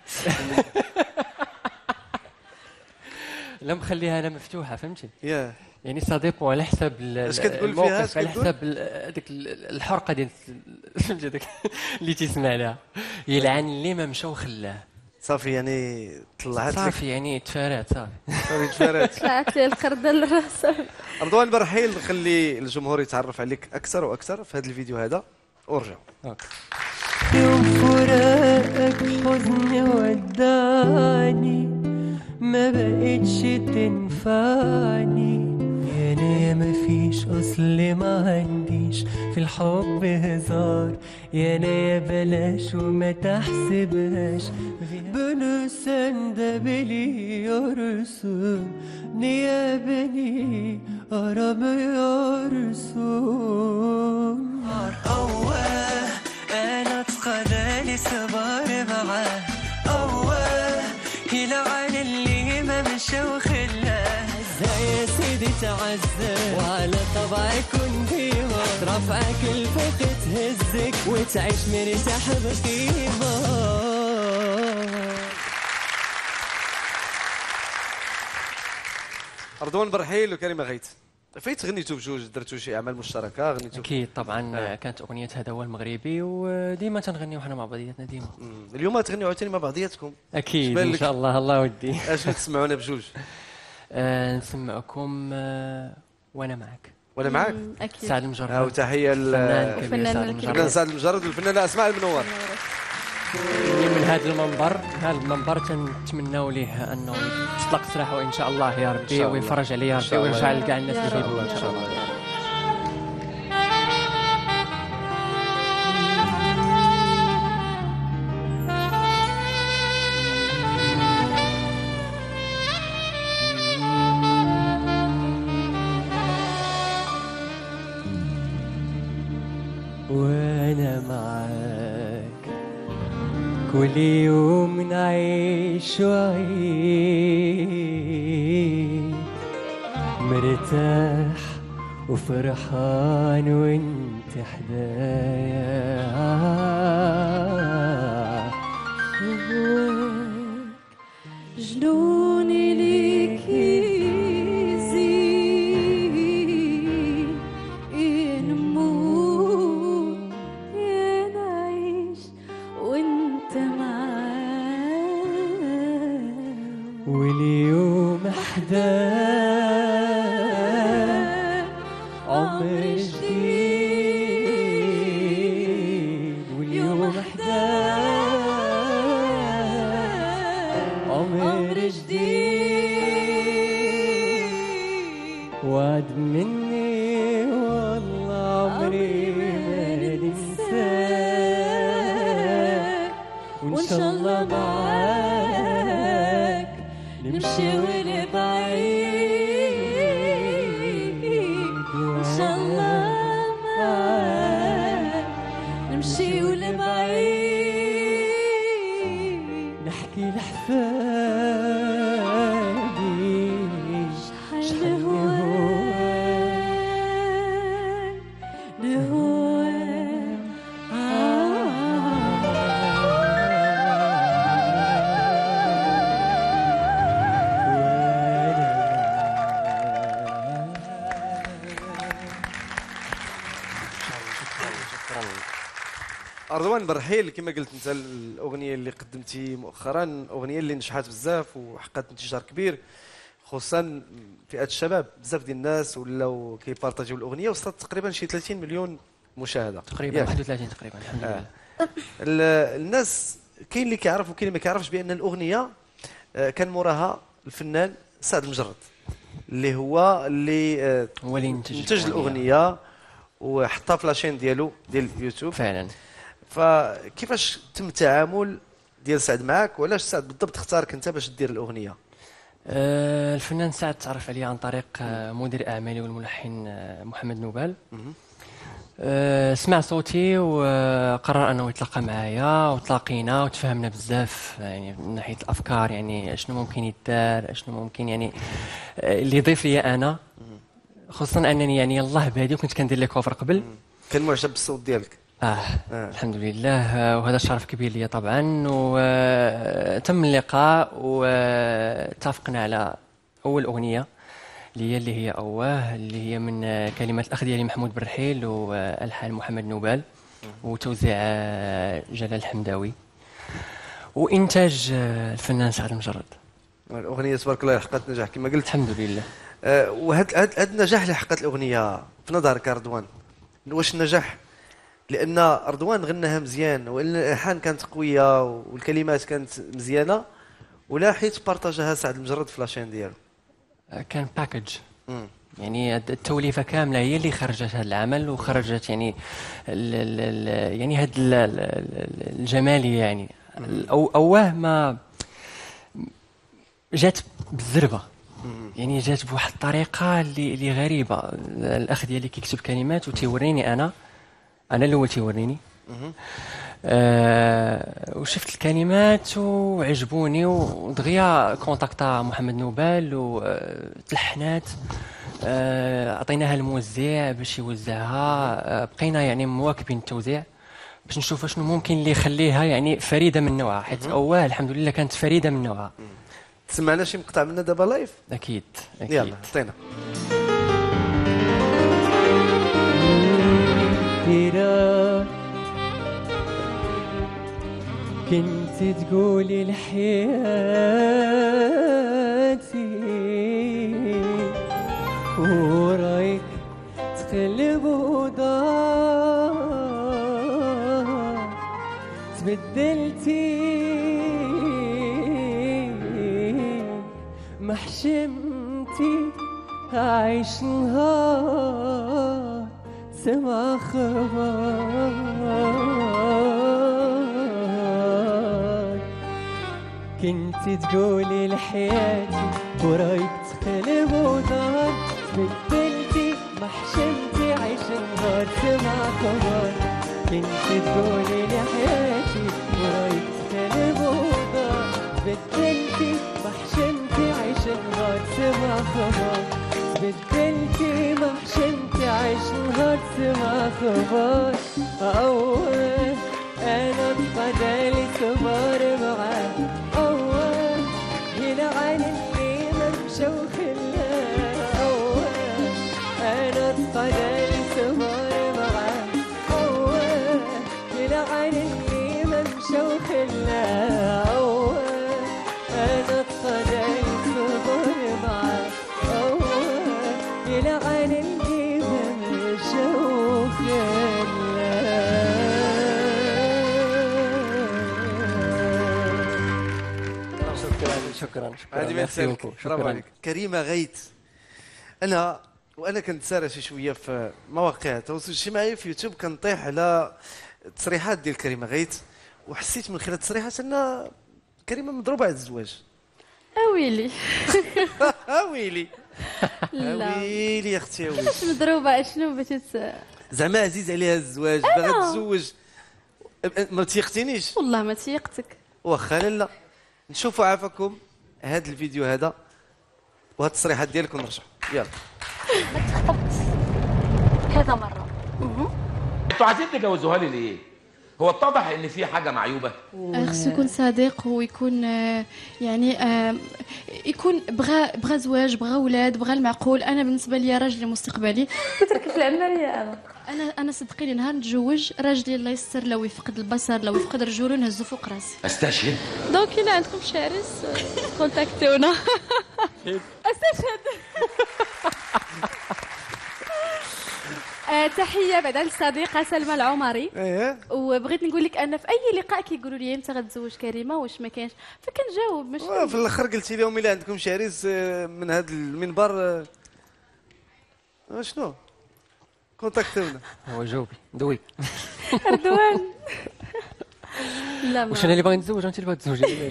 لا مخليها انا مفتوحه فهمتي؟ ياه يعني سا ديبون على حساب الموقف، على حساب هذيك الحرقه ديال فهمتي داك اللي تيسمع لها. يلعن اللي ما مشى وخلاه. صافي يعني طلعت صافي يعني تفارعت صافي صافي تفارعت طلعت لي الخردة للراس. رضوان برحيل خلي الجمهور يتعرف عليك اكثر واكثر في هذا الفيديو هذا ورجع. يوم فراقك حزن وداني ما بقتش تنفعني، يا ما فيش اصل ما عنديش في الحب هزار، يا يا بلاش وما تحسبهاش بلسان ده بلي يرسم نيابني أرم يرسم. أوه أنا تقدالي صبر معاه، أوه يلعن اللي ما مشى وخلاه. يا سيدي تعزى وعلى طبعك كنت رفعك الفوق تهزك وتعيش مرتاح بقيمة. رضوان برحيل وكريمه غيث، فايت غنيتوا بجوج، درتوا شي اعمال مشتركه غنيتوا؟ اكيد طبعا. آه. كانت اغنيه هذا هو المغربي، وديما تنغنيو حنا مع بعضياتنا ديما. مم. اليوم تغنيو عاوتاني مع بعضياتكم؟ اكيد ان شاء الله. الله ودي. اشنو تسمعونا بجوج؟ آه نسمعكم آه وانا معك. وانا معك؟ اكيد. سعد المجرد. او تحيه للفنان سعد المجرد والفنانه اسماء المنور. من هذا المنبر، هذا المنبر تنتمناو ليه انه تطلق سراحه ان شاء الله يا ربي، ويفرج عليه يا ربي، ويرجع لكاع الناس اللي غيبوا ان شاء الله. وانا معاك كل يوم نعيش وعيد، مرتاح وفرحان وانت حدايا، جنوني ليك يزيد، نموت يا نعيش وانت معايا، واليوم احداك عمر جديد، واليوم احداك عمر جديد، وعد مني والله عمري ما ننساك، وان شاء الله معاك نمشي ولبعيد، ان شاء الله معاك نمشي ولبعيد، نحكي لحفادي شحال نهواك نهواك. رضوان برحيل، كما قلت انت الاغنيه اللي قدمتي مؤخرا اغنيه اللي نجحت بزاف وحققت انتشار كبير، خصوصا فئات الشباب. بزاف ديال الناس ولاو كيبارطاجيو الاغنيه، وصلت تقريبا شي ثلاثين مليون مشاهده تقريبا، واحد وثلاثين تقريبا الحمد لله. آه. الناس كاين اللي كيعرف وكاين اللي ما كيعرفش بان الاغنيه كان موراها الفنان سعد المجرد، اللي هو اللي آه هو اللي انتج انتج الاغنيه وحطها في لاشين ديالو ديال اليوتيوب فعلا. فكيفاش تم التعامل ديال سعد معك، وعلاش سعد بالضبط اختارك انت باش دير الاغنيه؟ أه الفنان سعد تعرف عليه عن طريق مدير اعمالي والملحن محمد نوبال. أه سمع صوتي وقرر انه يتلاقى معايا، وتلاقينا وتفاهمنا بزاف، يعني من ناحيه الافكار، يعني شنو ممكن يدار، شنو ممكن يعني اللي يضيف لي انا، خصوصا انني يعني يلاه بادي وكنت كندير لي كوفر قبل. كان معجب بالصوت ديالك؟ آه. اه الحمد لله. آه وهذا شرف كبير لي طبعا. وتم اللقاء واتفقنا على اول اغنيه اللي هي اللي هي اواه، اللي هي من كلمات الاخ ديالي محمود برحيل والحان محمد نوبال وتوزيع جلال الحمداوي وانتاج الفنان سعد المجرد. الاغنيه تبارك الله حققت نجاح كما قلت. الحمد لله. آه وهذا هذا النجاح اللي حققت الاغنيه في نظرك يا رضوان، واش النجاح لان رضوان غناها مزيان والالحان كانت قويه والكلمات كانت مزيانه، ولا حيت بارطاجها سعد المجرد في لاشين ديالو؟ كان باكج، يعني التوليفه كامله هي اللي خرجت هذا العمل، وخرجت يعني ال ال يعني هذه الجماليه، يعني أو اواه ما جات بالزربه، يعني جات بواحد الطريقه اللي اللي غريبه. الاخ ديالي كيكتب كلمات وتيوريني انا انا الاول تيوريني أه وشفت الكلمات وعجبوني، ودغيا كونتاكتا محمد نوبال وتلحنات، أه عطيناها الموزع باش يوزعها، أه بقينا يعني مواكبين التوزيع باش نشوف شنو ممكن اللي يخليها يعني فريده من نوعها، حيت اواه الحمد لله كانت فريده من نوعها. تسمعنا شي مقطع منا دابا لايف؟ اكيد اكيد. يلا عطينا. كنت تقولي لحياتي ورايك تقلب ودار تبدلتي ما حشمتي عايش نهار سمع خبر كنت تقولي لحياتي ورايك تقلب ودار تبدلتي ما حشمتي عايش نهار سمع خبر كنت تقولي لحياتي ورايك تقلب ودار تبدلتي ما حشمتي عايش نهار سمع خبر بدلتي ما حشمتي عايش نهار سمع خبر أول أنا بقدالي صبر معاك أول يلعن اللي ما مشى وخلاه أول أنا بقدالي صبر معاك أول يلعن اللي ما مشى وخلاه أول أنا بقدالي صبر معاك يلعن اللي مشى شكرا شكرا شكرا. هذه ما تسالك. برافو عليك. كريمه غيت. انا وانا كنتسارى شي شويه في مواقع التواصل الاجتماعي في يوتيوب كنطيح على تصريحات ديال كريمه غيت وحسيت من خلال التصريحات ان كريمه مضروبه على الزواج. اويلي اويلي لا ويلي يا اختي ويلي. علاش مضروبه؟ شنو بغيتي؟ زعما عزيز عليها الزواج باغا تزوج. ما تيقتنيش والله ما تيقتك. واخا لا نشوفوا عافاكم هذا الفيديو هذا وهاد التصريحات ديالك ونرجعوا. يلا. ما تخطبت كذا مره. انتوا عايزين تجوزوها لي ليه؟ هو اتضح ان في حاجه معيوبه. خصو يكون صديق ويكون يعني يكون بغى بغى زواج بغى اولاد بغى المعقول. انا بالنسبه لي راجلي مستقبلي كتركي في العماريه. انا انا انا صدقيني نهار نتزوج راجلي الله يستر لو يفقد البصر لو يفقد رجوله نهزو فوق راسي. استشهد. دونك الا عندكم شارس كونتاكتونا. استشهد. آه تحيه بعدا للصديقه سلمى العمري. ايه وبغيت نقول لك ان في اي لقاء كيقولوا لي انت غتزوج كريمه واش ما كاينش فكنجاوب ماشي. في الاخر قلتي لهم الا عندكم شارس من هذا المنبر شنو كونتاكتونا. هو جاوبي دوي. اردوان. لا واش انا اللي باغي نتزوج انت اللي باغي تزوجي؟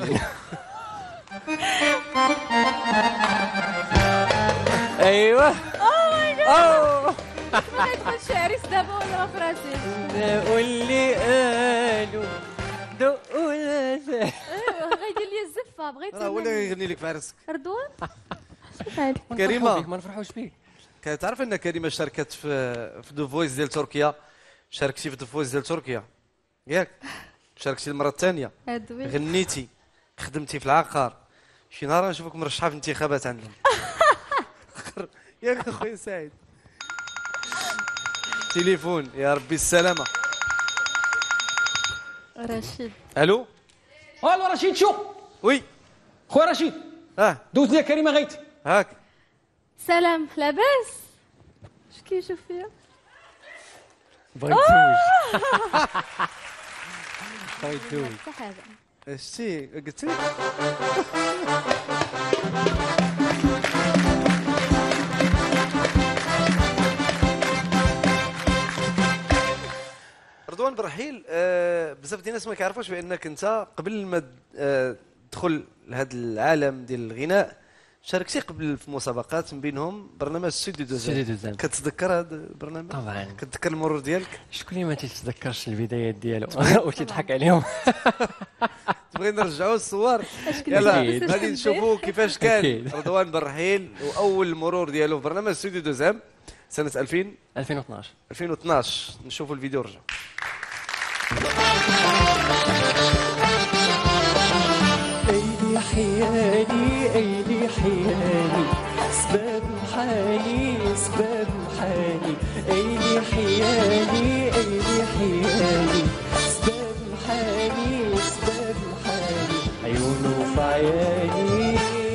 ايوه. اوه ماي جاد. بغيت نكون شارس دابا ولا في راسي. واللي قالوا دقوا لازم. ايوا غيدير لي الزفه بغيت. راه هو اللي يغني لك في عرسك. اردوان. كريمه ما نفرحوش بيك. كتعرف ان كريمه شاركت في في دو فويس ديال تركيا. شاركتي في دو فويس ديال تركيا ياك؟ شاركتي المره الثانيه غنيتي خدمتي في العقار. شي نهار نشوفك مرشحه في الانتخابات عندهم. ياك اخويا سعيد. تليفون يا ربي السلامه. رشيد. الو. الو رشيد شو؟ وي خويا رشيد. اه دوز لي كريمه غيت. هاك. سلام لاباس؟ اش كيشوف فيا؟ بغيت نتزوج. بغيت نتزوج. صح هذا. شتي قلت لك؟ رضوان برحيل. آه بزاف ديال الناس ما كيعرفوش بانك انت قبل ما آه تدخل لهذا العالم ديال الغناء شاركتي قبل في مسابقات من بينهم برنامج ستوديو دوزان. كتذكر هذا البرنامج؟ طبعا كتذكر المرور ديالك؟ شكون اللي ما تيتذكرش البدايات ديالو وتضحك عليهم. تبغي نرجعوا الصور؟ يلا غادي نشوفوا كيفاش كان رضوان برحيل واول مرور ديالو في برنامج ستوديو دوزان سنه ألفين ألفين واثناش ألفين واثناش. نشوفوا الفيديو ورجع. ايدي حيالي حياني سباب حالي سباب حالي ايلي حياني ايلي حياني سباب حالي سباب حالي عيونه في عياني.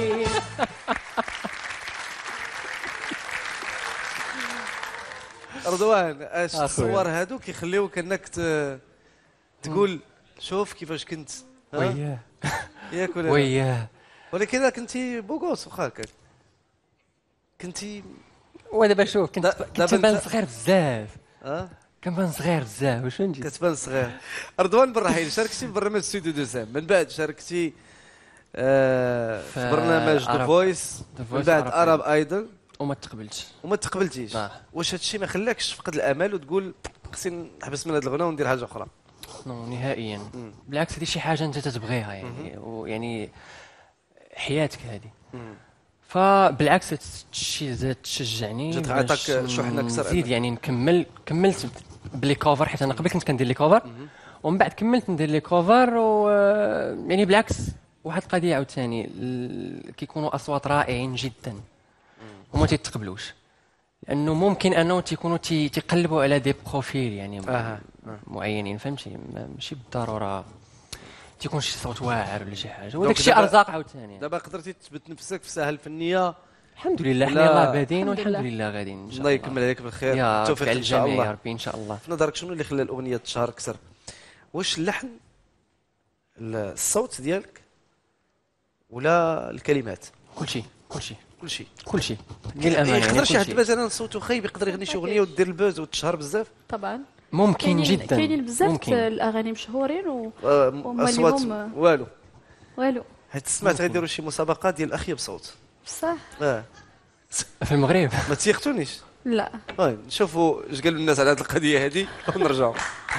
رضوان اش الصور هادو كيخليوك انك تقول شوف كيفاش كنت وياه ياك ولا وياه ولكن كنتي بوغوس واخا هكاك كنتي ودابا شوف كنت كنت بان صغير بزاف اه كنبان صغير بزاف واش فهمتي كتبان صغير. رضوان بن رحيل شاركتي في برنامج ستوديو دو سام من بعد شاركتي آه في برنامج ذا فويس من بعد اراب ايدل وما تقبلتش وما تقبلتيش آه. واش هادشي ما خلاكش تفقد الامل وتقول خصني نحبس من هاد الغنى وندير حاجه اخرى؟ نو نهائيا مم. بالعكس هذه شي حاجه انت تتبغيها يعني ويعني حياتك هذه فبالعكس شي زاد تشجعني جات عطاك شحنه اكثر زيد يعني نكمل كملت بلي كوفر حيت انا قبل كنت كندير لي كوفر ومن بعد كملت ندير لي كوفر و يعني بالعكس واحد القضيه عاوتاني كيكونوا اصوات رائعين جدا وما تيتقبلوش لانه ممكن انه تيكونوا تيقلبوا على دي بروفيل يعني آه. معينين فهمتي ماشي بالضروره تيكون شي صوت واعر ولا شي حاجه وداك الشيء ارزاق عاوتاني. دابا قدرتي تثبت نفسك في الساحه الفنيه الحمد لله حنا يلاه بادين والحمد لله غاديين ان شاء الله. الله يكمل عليك بالخير التوفيق للجميع يا ربي ان شاء الله. في نظرك شنو اللي خلى الاغنيه تشهر اكثر؟ واش اللحن الصوت ديالك ولا الكلمات؟ كلشي كلشي كلشي كلشي ديال الامانه يقدر شي حد مثلا صوته خايب يقدر يغني شي اغنيه ودير البوز وتشهر بزاف؟ طبعا ممكن جدا كاينين بزاف الاغاني مشهورين و اصوات والو والو حيت سمعت غيديروا شي مسابقات ديال اخيب صوت بصح اه في المغرب ما تيختونيش لا طيب نشوفوا اش قالوا الناس على هذه القضيه هذه ونرجعوا.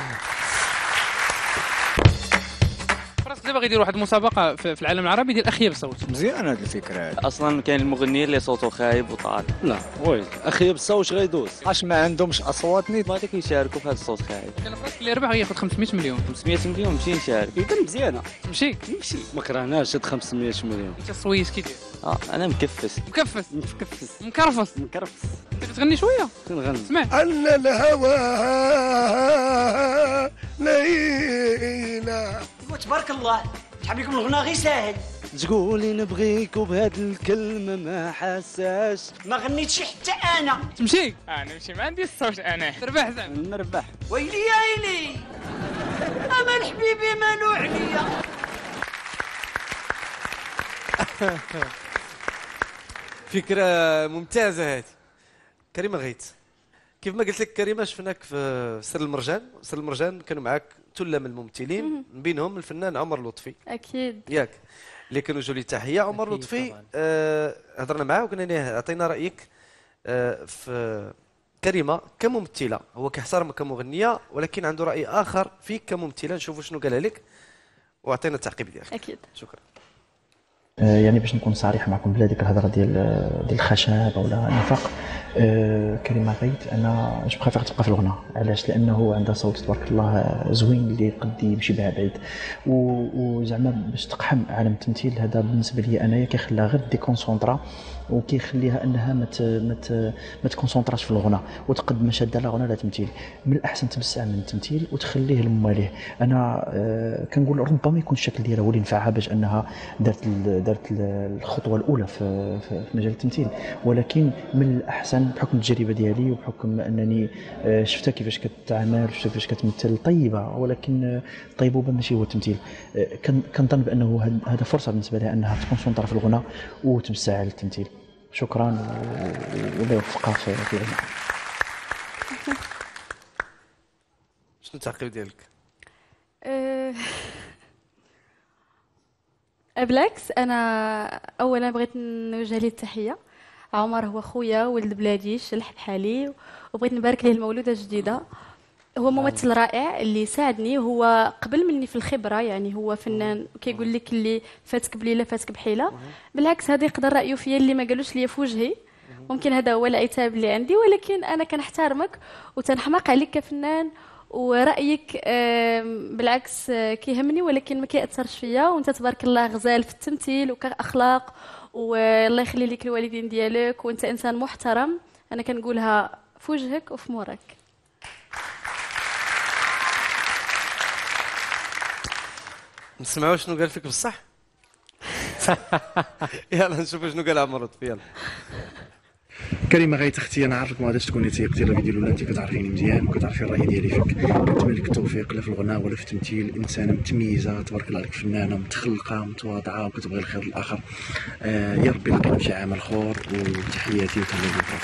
دابا غيديروا واحد المسابقه في العالم العربي ديال اخيب صوت. مزيان هذه الفكره هذه. اصلا كاين المغنيين اللي صوته خايب وطال. لا وي اخيب الصوت غيدوز اش ما عندهمش اصوات نيت ما كيشاركوا في هذا الصوت خايب. كاين الفرق اللي ربح غياخذ خمسمية مليون. خمسمية مليون نمشي نشارك. اذا مزيانه تمشي نمشي ما كرهناش هاد خمسمية مليون. انت السويس كي داير؟ اه انا مكفس مكفس مكفس مكرفس مكرفس. انت كتغني شويه؟ كنغني. سمع ان الهوى ليلى تبارك الله شحال بكم الغنى غير ساهل. تقولي نبغيك وبهاد الكلمه ما حساش ما غنيتش حتى انا. تمشي اه نمشي ما عندي الصوت انا تربح زعما نربح. ويلي يا ويلي امل حبيبي مالو عليا. فكره ممتازه هذه. كريمه غيت كيف ما قلت لك كريمه شفناك في سر المرجان. سر المرجان كانوا معاك ثله من الممثلين من بينهم الفنان عمر لطفي اكيد ياك اللي كنوجهوا ليه تحيه. عمر لطفي آه هضرنا معاه وقلنا ليه عطينا رايك آه في كريمه كممثله. هو كيحترمك كمغنيه ولكن عنده راي اخر فيك كممثله. نشوفوا شنو قالها لك واعطينا التعقيب ديالك. اكيد شكرا. يعني باش نكون صريح معكم بلا ديك الهضره ديال ديال الخشب ولا النفاق. أه كريمه غيت انا جو بريفير تبقى في الغنى. علاش؟ لانه عندها صوت تبارك الله زوين اللي يقد يمشي بها بعيد وزعما باش تقحم عالم التمثيل. هذا بالنسبه لي انايا كيخليها غير ديكونسونطرا وكيخليها انها ما ما ما تكونسونطراش في الغنى وتقد ما شاده لا غنى لا تمثيل. من الاحسن تبسع من التمثيل وتخليه لمواليه. انا أه كنقول ربما يكون الشكل ديالها هو اللي نفعها باش انها دارت دارت الخطوه الاولى في في مجال التمثيل. ولكن من الاحسن بحكم التجربه ديالي وبحكم انني شفتها كيفاش كتعامل شفتها كيفاش كتمثل طيبه ولكن الطيبوبه ماشي هو التمثيل. كنظن بانه هذا فرصه بالنسبه لها انها تكونسونطرا في الغنى وتبسع على التمثيل. شكرا والله يوفقها في الغنى. شنو التعقيب ديالك؟ بالعكس انا اولا بغيت نوجه ليه التحيه. عمر هو خويا ولد بلادي شلح بحالي وبغيت نبارك ليه المولوده الجديده. هو ممثل رائع اللي ساعدني. هو قبل مني في الخبره يعني هو فنان كيقول لك اللي فاتك بليله فاتك بحيله. بالعكس هذا يقدر رايه فيا اللي ما قالوش لي في وجهي. ممكن هذا هو العتاب اللي عندي ولكن انا كنحترمك وتنحماق عليك كفنان ورايك بالعكس كيهمني ولكن ما كيأثرش فيا. وانت تبارك الله غزال في التمثيل وكاخلاق والله يخلي لك الوالدين ديالك وانت انسان محترم. انا كنقولها في وجهك وفي مورك. نسمعوا شنو قال فيك بصح. يلا نشوفوا شنو قال عمر لطفي. يلا كريمه غايت اختي، انا عارفك ما غاديش تكوني تيقتي الراي ديال ولا انت كتعرفيني مزيان وكتعرفي الراي ديالي فيك. كنتمنى لك التوفيق لا في الغناء ولا في التمثيل. انسانه متميزه تبارك الله عليك، فنانه متخلقه متواضعه وكتبغي الخير للاخر. آه يا ربي لقينا شي عمل خور وتحياتي وتهلا بك.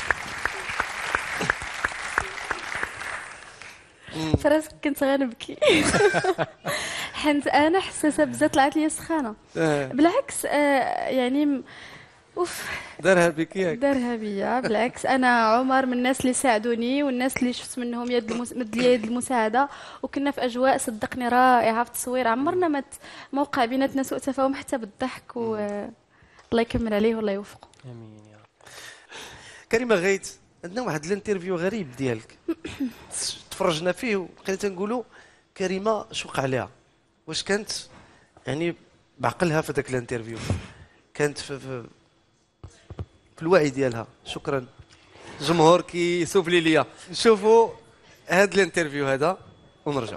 فراسك كنت غنبكي حيت انا حساسه بزاف، طلعت لي سخانه. بالعكس آه يعني اوف دارها بك ياك؟ دارها بيا بالعكس. انا عمر من الناس اللي ساعدوني والناس اللي شفت منهم يد المس... مد لي يد المساعده، وكنا في اجواء صدقني رائعه في التصوير. عمرنا ما ما وقع بيناتنا سوء تفاهم حتى بالضحك، و الله يكمل عليه والله يوفقه. امين يا رب. كريمه غايت، عندنا واحد الانترفيو غريب ديالك تفرجنا فيه وبقينا تنقولوا كريمه اش وقع لها، واش كانت يعني بعقلها في ذاك الانترفيو، كانت في, في في الوعي ديالها. شكرا الجمهور كيسوفلي ليا. نشوفوا هذا الانترفيو هذا ونرجع.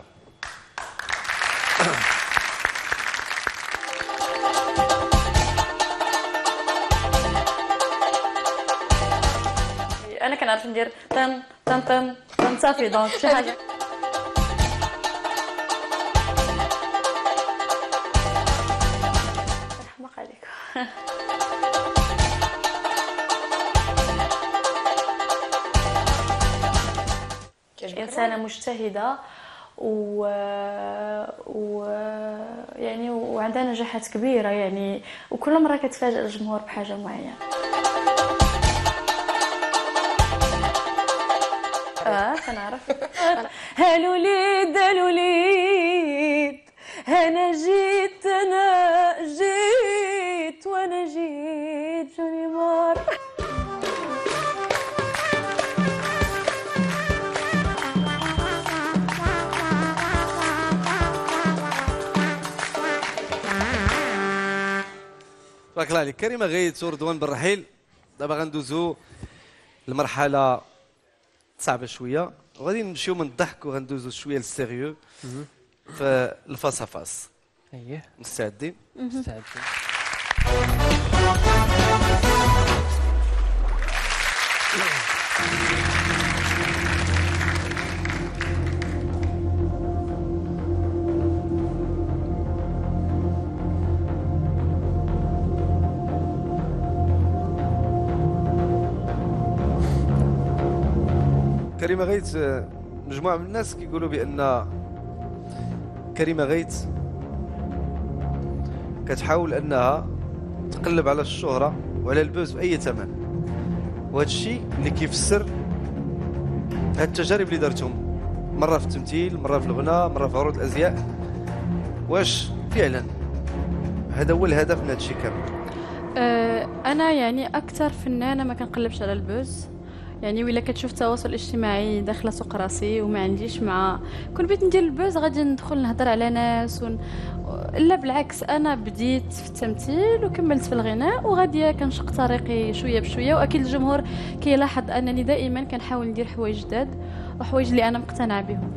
انا كنعرف ندير طن طن طن طن صافي دونك شي حاجه. رحمك عليك. انسانه مجتهده و... و يعني وعندها نجاحات كبيره يعني، وكل مره كتفاجئ الجمهور بحاجه معينه. اه كنعرف. هالوليد هالوليد انا جيت انا جيت وانا جيت جوني مار. تبارك الله عليك. كريمه غايت ورضوان بن رحيل. دابا غندوزو المرحله صعبه شويه، وغادي نمشيو من الضحك وغندوزو شويه للسيريو في الفاس فاس. اييه مستعدين؟ مستعدين. كريمه غايت، مجموعه من الناس كيقولوا بان كريمه غايت كتحاول انها تقلب على الشهره وعلى البوز باي ثمن، وهذا الشيء اللي كيفسر هاد التجارب اللي دارتهم، مره في التمثيل، مره في الغناء، مره في عروض الازياء. واش فعلا هذا هو الهدف من هذا الشيء كامل؟ أه انا يعني اكثر فنانه ما كنقلبش على البوز، يعني ولا كتشوف التواصل الاجتماعي داخله سوق راسي وما عنديش مع كون بغيت ندير البوز غادي ندخل نهضر على ناس ون... لا بالعكس. انا بديت في التمثيل وكملت في الغناء وغادي كنشق طريقي شويه بشويه، واكيد الجمهور كيلاحظ انني دائما كنحاول ندير حوايج جداد وحوايج اللي انا مقتنعه بهم.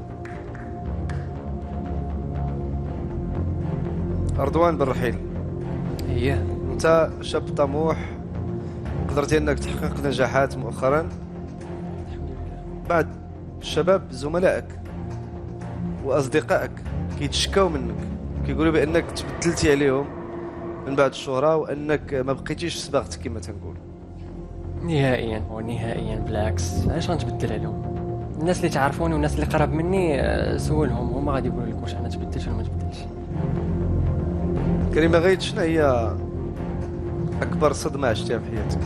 رضوان بن رحيل، اييه انت شاب طموح، قدرتي انك تحقق نجاحات مؤخرا. بعد الشباب زملائك واصدقائك كيتشكاو منك، كيقولوا بانك تبدلتي عليهم من بعد الشهره وانك ما بقيتيش في صباغتك كما تنقول. نهائيا ونهائيا بالعكس، علاش غنتبدل عليهم؟ الناس اللي تعرفوني والناس اللي قرب مني سولهم، هما غادي يقولوا لك واش انا تبدلت ولا ما تبدلتش. كريمه غايت، شنو هي اكبر صدمه عشتيها في حياتك؟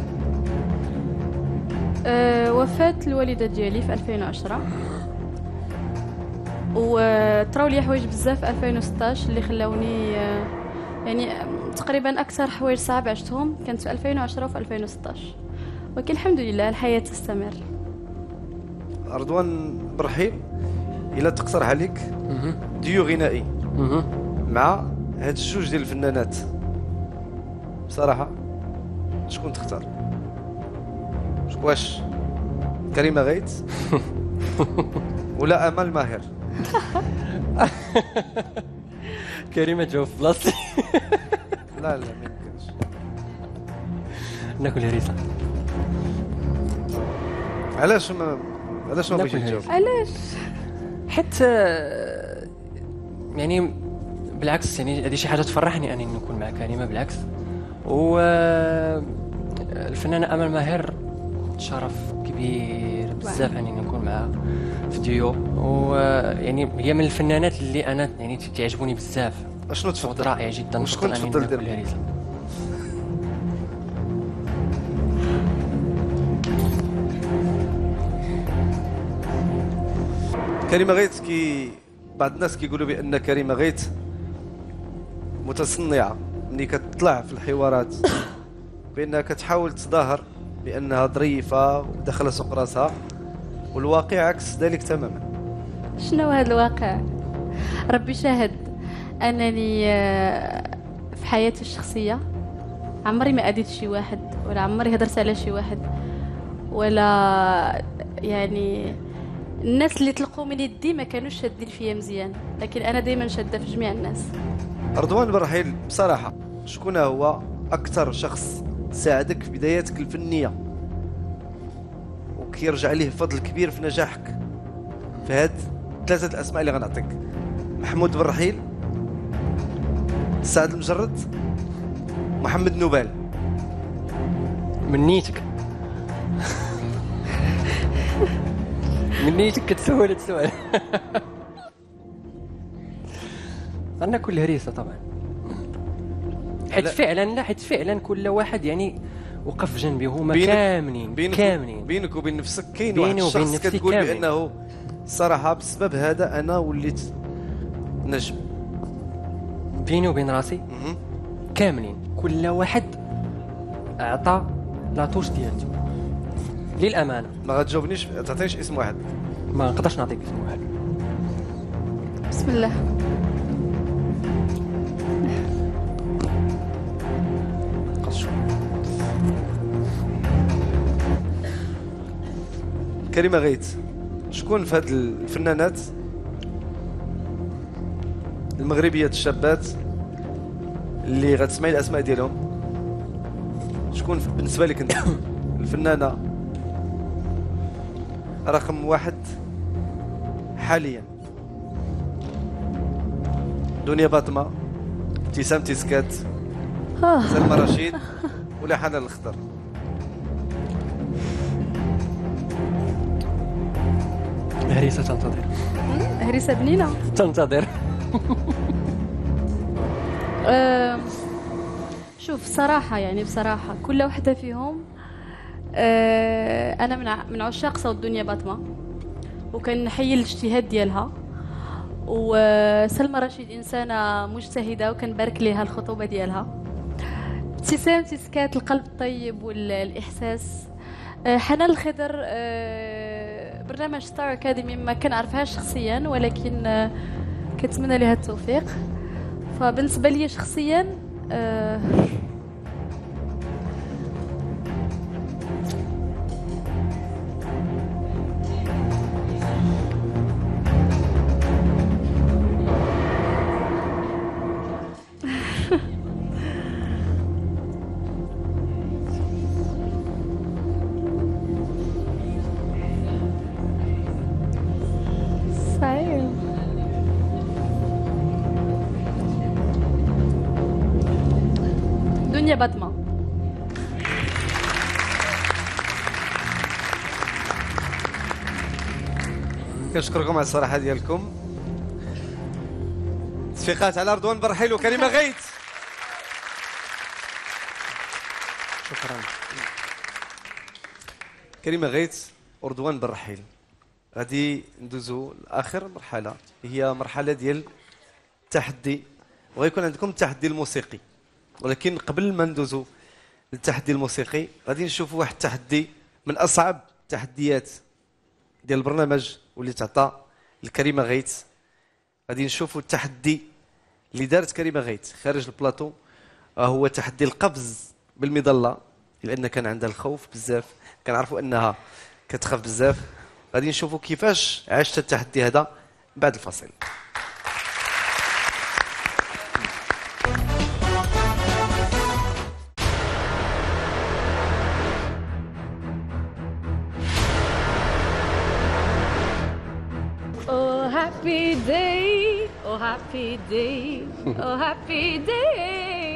أه وفاة الوالدة ديالي في ألفين وعشرة، وطراو لي حوايج بزاف في ألفين وستطاش اللي خلاوني أه يعني تقريبا اكثر حوايج صعب عشتهم كانت في ألفين وعشرة وفي ألفين وستطاش، ولكن الحمد لله الحياة تستمر. رضوان بن رحيل، الا تقترح عليك ديو غنائي مع هاد الجوج ديال الفنانات، بصراحه شكون تختار؟ واش كريمه غيث ولا امل ماهر؟ كريمه تجاوب في بلاصتي. لا لا ما يمكنش. ناكل هريسه. علاش ما علاش ما بغيتيش تجاوب؟ علاش؟ حيت آه، يعني بالعكس يعني هذه شي حاجه تفرحني انني نكون مع كريمه بالعكس. و آه، الفنانه امل ماهر شرف كبير بزاف انني نكون معها في ديو، ويعني هي من الفنانات اللي انا يعني تعجبوني بزاف. اشنو تفضل؟ رائع جدا. وشكون تفضل دير الهريسه؟ كريمه غيث كي بعض الناس كيقولوا بان كريمه غيث متصنعه ملي كتطلع في الحوارات بانها كتحاول تظاهر بانها ظريفه وداخله سوق راسها، والواقع عكس ذلك تماما. شنو هذا الواقع؟ ربي شاهد انني آه، في حياتي الشخصيه عمري ما اذيت شي واحد، ولا عمري هدرت على شي واحد، ولا يعني الناس اللي طلقوا من يدي ما كانوش شادين فيا مزيان، لكن انا دائما شاده في جميع الناس. رضوان برحيل بصراحه شكون هو اكثر شخص ساعدك في بداياتك الفنيه وكيرجع ليه فضل كبير في نجاحك في هاد ثلاثه الاسماء اللي غنعطيك؟ محمود بن رحيل، سعد المجرد، محمد نوبال. من نيتك من نيتك كتسول هاد السؤال. انا كل هريسه طبعا، حيت فعلا لا حيت فعلا كل واحد يعني وقف جنبي، هما كاملين بينك كاملين بينك وبين نفسك كاين واحد الشخص كتقول بانه صراحه بسبب هذا انا وليت نجم. بيني وبين راسي كاملين كل واحد اعطى لاطوش ديالته للامانه. ما غتجاوبنيش تعطينيش اسم واحد؟ ما نقدرش نعطيك اسم واحد. بسم الله. كريمه غيث، شكون في هاد الفنانات المغربيات الشابات اللي غتسمعي الاسماء ديالهم، شكون بالنسبه لك انت الفنانه رقم واحد حاليا؟ دنيا باطمه، ابتسام تيسكات، سلمى رشيد، ولا حنان الخضر؟ هريسه تنتظر. هريسه بنينه تنتظر. أه شوف صراحة يعني بصراحة كل واحدة فيهم أه أنا من من عشاق صوت دنيا باطمة، وكان نحيي الاجتهاد ديالها. وسلمى رشيد إنسانة مجتهدة وكان بارك ليها الخطوبة ديالها. ابتسام تسكات القلب الطيب والإحساس. أه حنان الخضر أه برنامج ستار أكاديمي ما كنعرفهاش شخصيا، ولكن أه كنتمنى لها التوفيق. فبالنسبة لي شخصيا أه دنيا باطمة. كنشكركم على الصراحه ديالكم. تصفيقات على رضوان بن رحيل وكريمه غيث. شكرا. كريمه غيث ورضوان بن رحيل، غادي ندوزو لاخر مرحله، هي مرحله ديال التحدي، وغيكون عندكم التحدي الموسيقي. ولكن قبل ما ندوزو للتحدي الموسيقي غادي نشوفوا واحد التحدي من اصعب التحديات ديال البرنامج واللي تعطى لكريمه غيث. غادي نشوفوا التحدي اللي دارت كريمه غيث خارج البلاطو، هو تحدي القفز بالمظله لان كان عندها الخوف بزاف، كنعرفوا انها كتخاف بزاف. غادي نشوفوا كيفاش عاشت التحدي هذا بعد الفاصل. Oh happy day, oh happy day, oh happy day.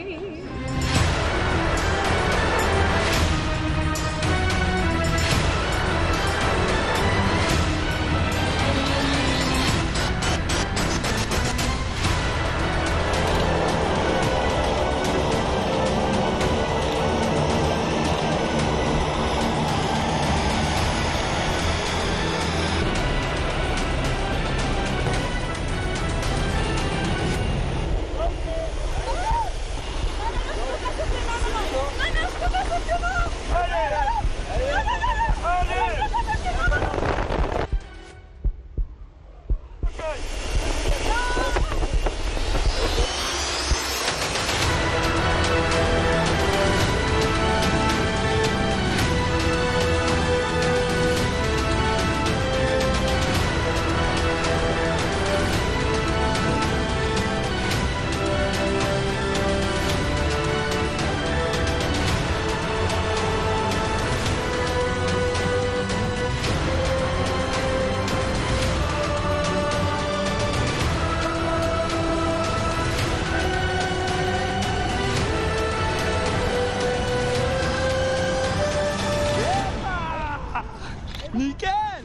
Nickel.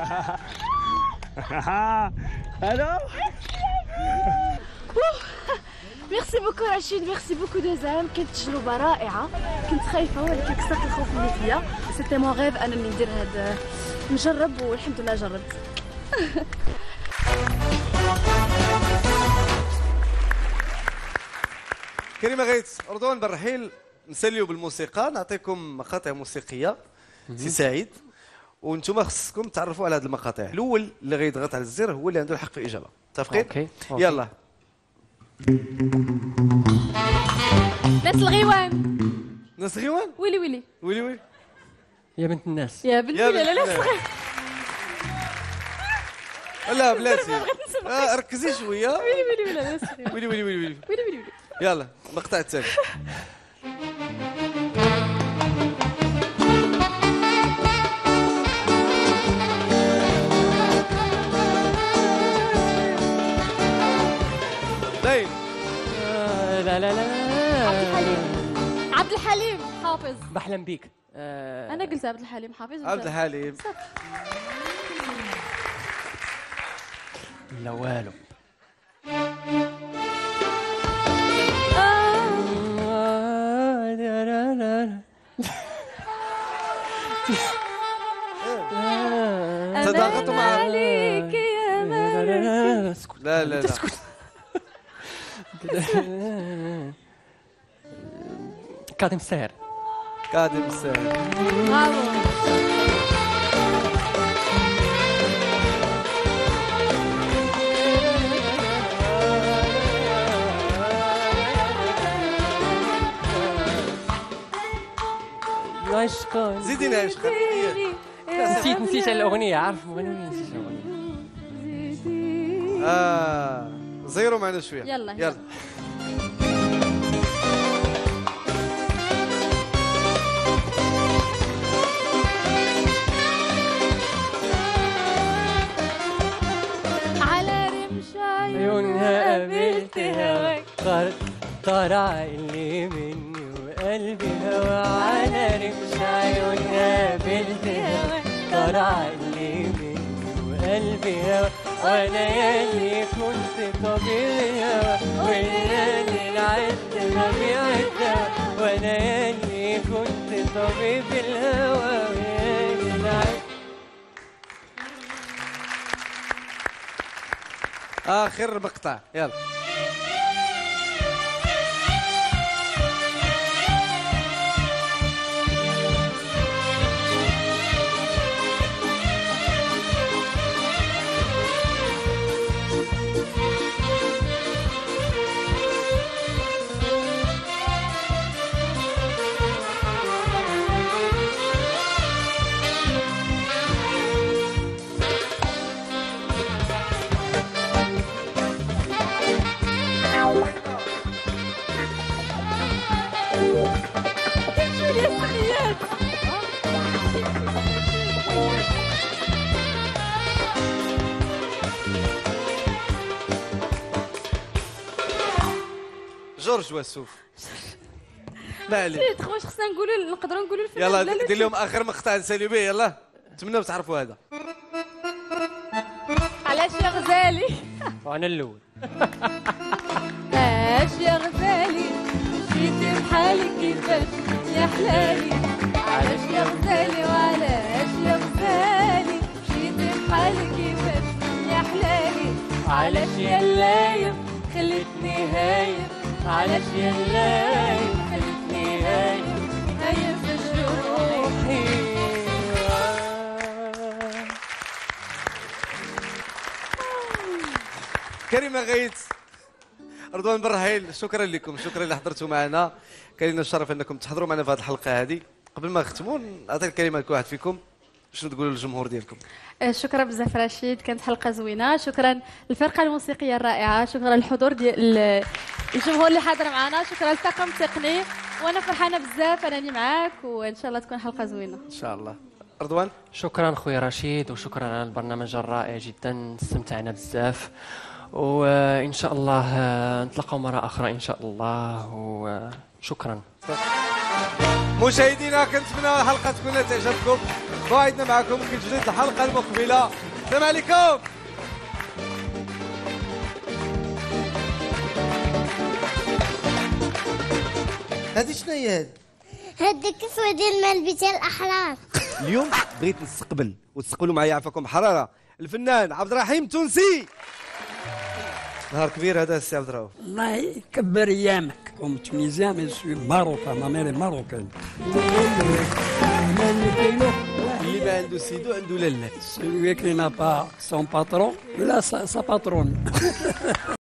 Alors ميرسي بوكو رشيد، ميرسي بوكو دوزام. كانت تجربة رائعة، كنت خايفة ولكن كسرت الخوف اللي فيا. سيتي مون غيف انني ندير هاد، نجرب والحمد لله جربت. كريمه غيث، اردوان بالرحيل نساليو بالموسيقى، نعطيكم مقاطع موسيقيه سي سعيد، وانتم خصكم تعرفوا على هذه المقاطع. الاول اللي غيضغط على الزر هو اللي عنده الحق في الاجابه. متفقين؟ أوكي. أوكي. يلا. ناس الغيوان. ناس الغيوان؟ ويلي ويلي ويلي ويلي يا بنت الناس. يا بنت ويلي. لا لا صغير. لا بلاتي آه ركزي شويه. ويلي ويلي ويلي ناس الغيوان. ويلي ويلي ويلي ويلي ويلي ويلي. يلا المقطع الثاني. باين. لا لا لا عبد الحليم. عبد الحليم حافظ. بحلم بيك. آه انا قلت عبد الحليم حافظ. عبد الحليم. لا والو. تضاغطوا مع عليك يا مالك. لا لا لا كاظم الساهر. كاظم الساهر. برافو. عشقا زيدينا عشقا. نسيت نسيت الاغنيه، عارف مغني نسيت الاغنيه. اه زيرو معنا شويه. يلا يلا. على رمش عيونها قابلت هواك، طار طار عقلي مني وقلبي هوا. على رمش عيونها قابلت هواك، طار عقلي مني وقلبي هوا. وانا ياللي كنت طبيب هوا، وياللي العد ربيع الدوا. وانا ياللي كنت طبيب الهوى، وياللي العد. اخر مقطع يلا. جورج واسوف ما عليك سيد خوش خصنا نقولوا نقدروا نقولوا الفنان يلا بلا دير لهم اخر مقطع نساليو به يلا نتمنوا تعرفوا هذا علاش يا غزالي وانا الاول علاش يا غزالي جيتي بحالي كيفاش يا حلالي علاش يا غزالي وعلاش يا غزالي جيتي بحالي كيفاش يا حلالي علاش يا اللايم خليتني هايم علاش يا اللايم خليتني هايم هايم في جروحي كريمه غيث رضوان برهيل شكرا لكم شكرا اللي حضرتوا معنا كان لنا الشرف انكم تحضروا معنا في هذه الحلقه هذه قبل ما نختموا نعطي الكلمه لكل واحد فيكم شنو تقولوا للجمهور ديالكم شكرا بزاف رشيد كانت حلقه زوينه شكرا للفرقه الموسيقيه الرائعه شكرا للحضور ديال الجمهور اللي حاضر معنا شكرا للطاقم التقني وانا فرحانه بزاف انني معاك وان شاء الله تكون حلقه زوينه ان شاء الله رضوان شكرا خويا رشيد وشكرا على البرنامج الرائع جدا استمتعنا بزاف وان شاء الله نتلاقاو مره اخرى ان شاء الله وشكرا مشاهدينا كنتمنى الحلقه تكون تعجبكم موعدنا معكم في جديد الحلقه المقبله السلام عليكم هذه شنو هي هذه؟ هذيك كسوه ديال الملبس ديال الاحرار اليوم بغيت نستقبل وتستقبلوا معايا عفاكم حراره الفنان عبد الرحيم تونسي نهار كبير هذا السي عبد الرؤوف الله يكبر ايامك كوم تونيزيان مي سوي ماروكا ما ميري ماروكان اللي ما عنده سيدو عنده لاله celui qui n'a pas son patron il a sa, sa patronne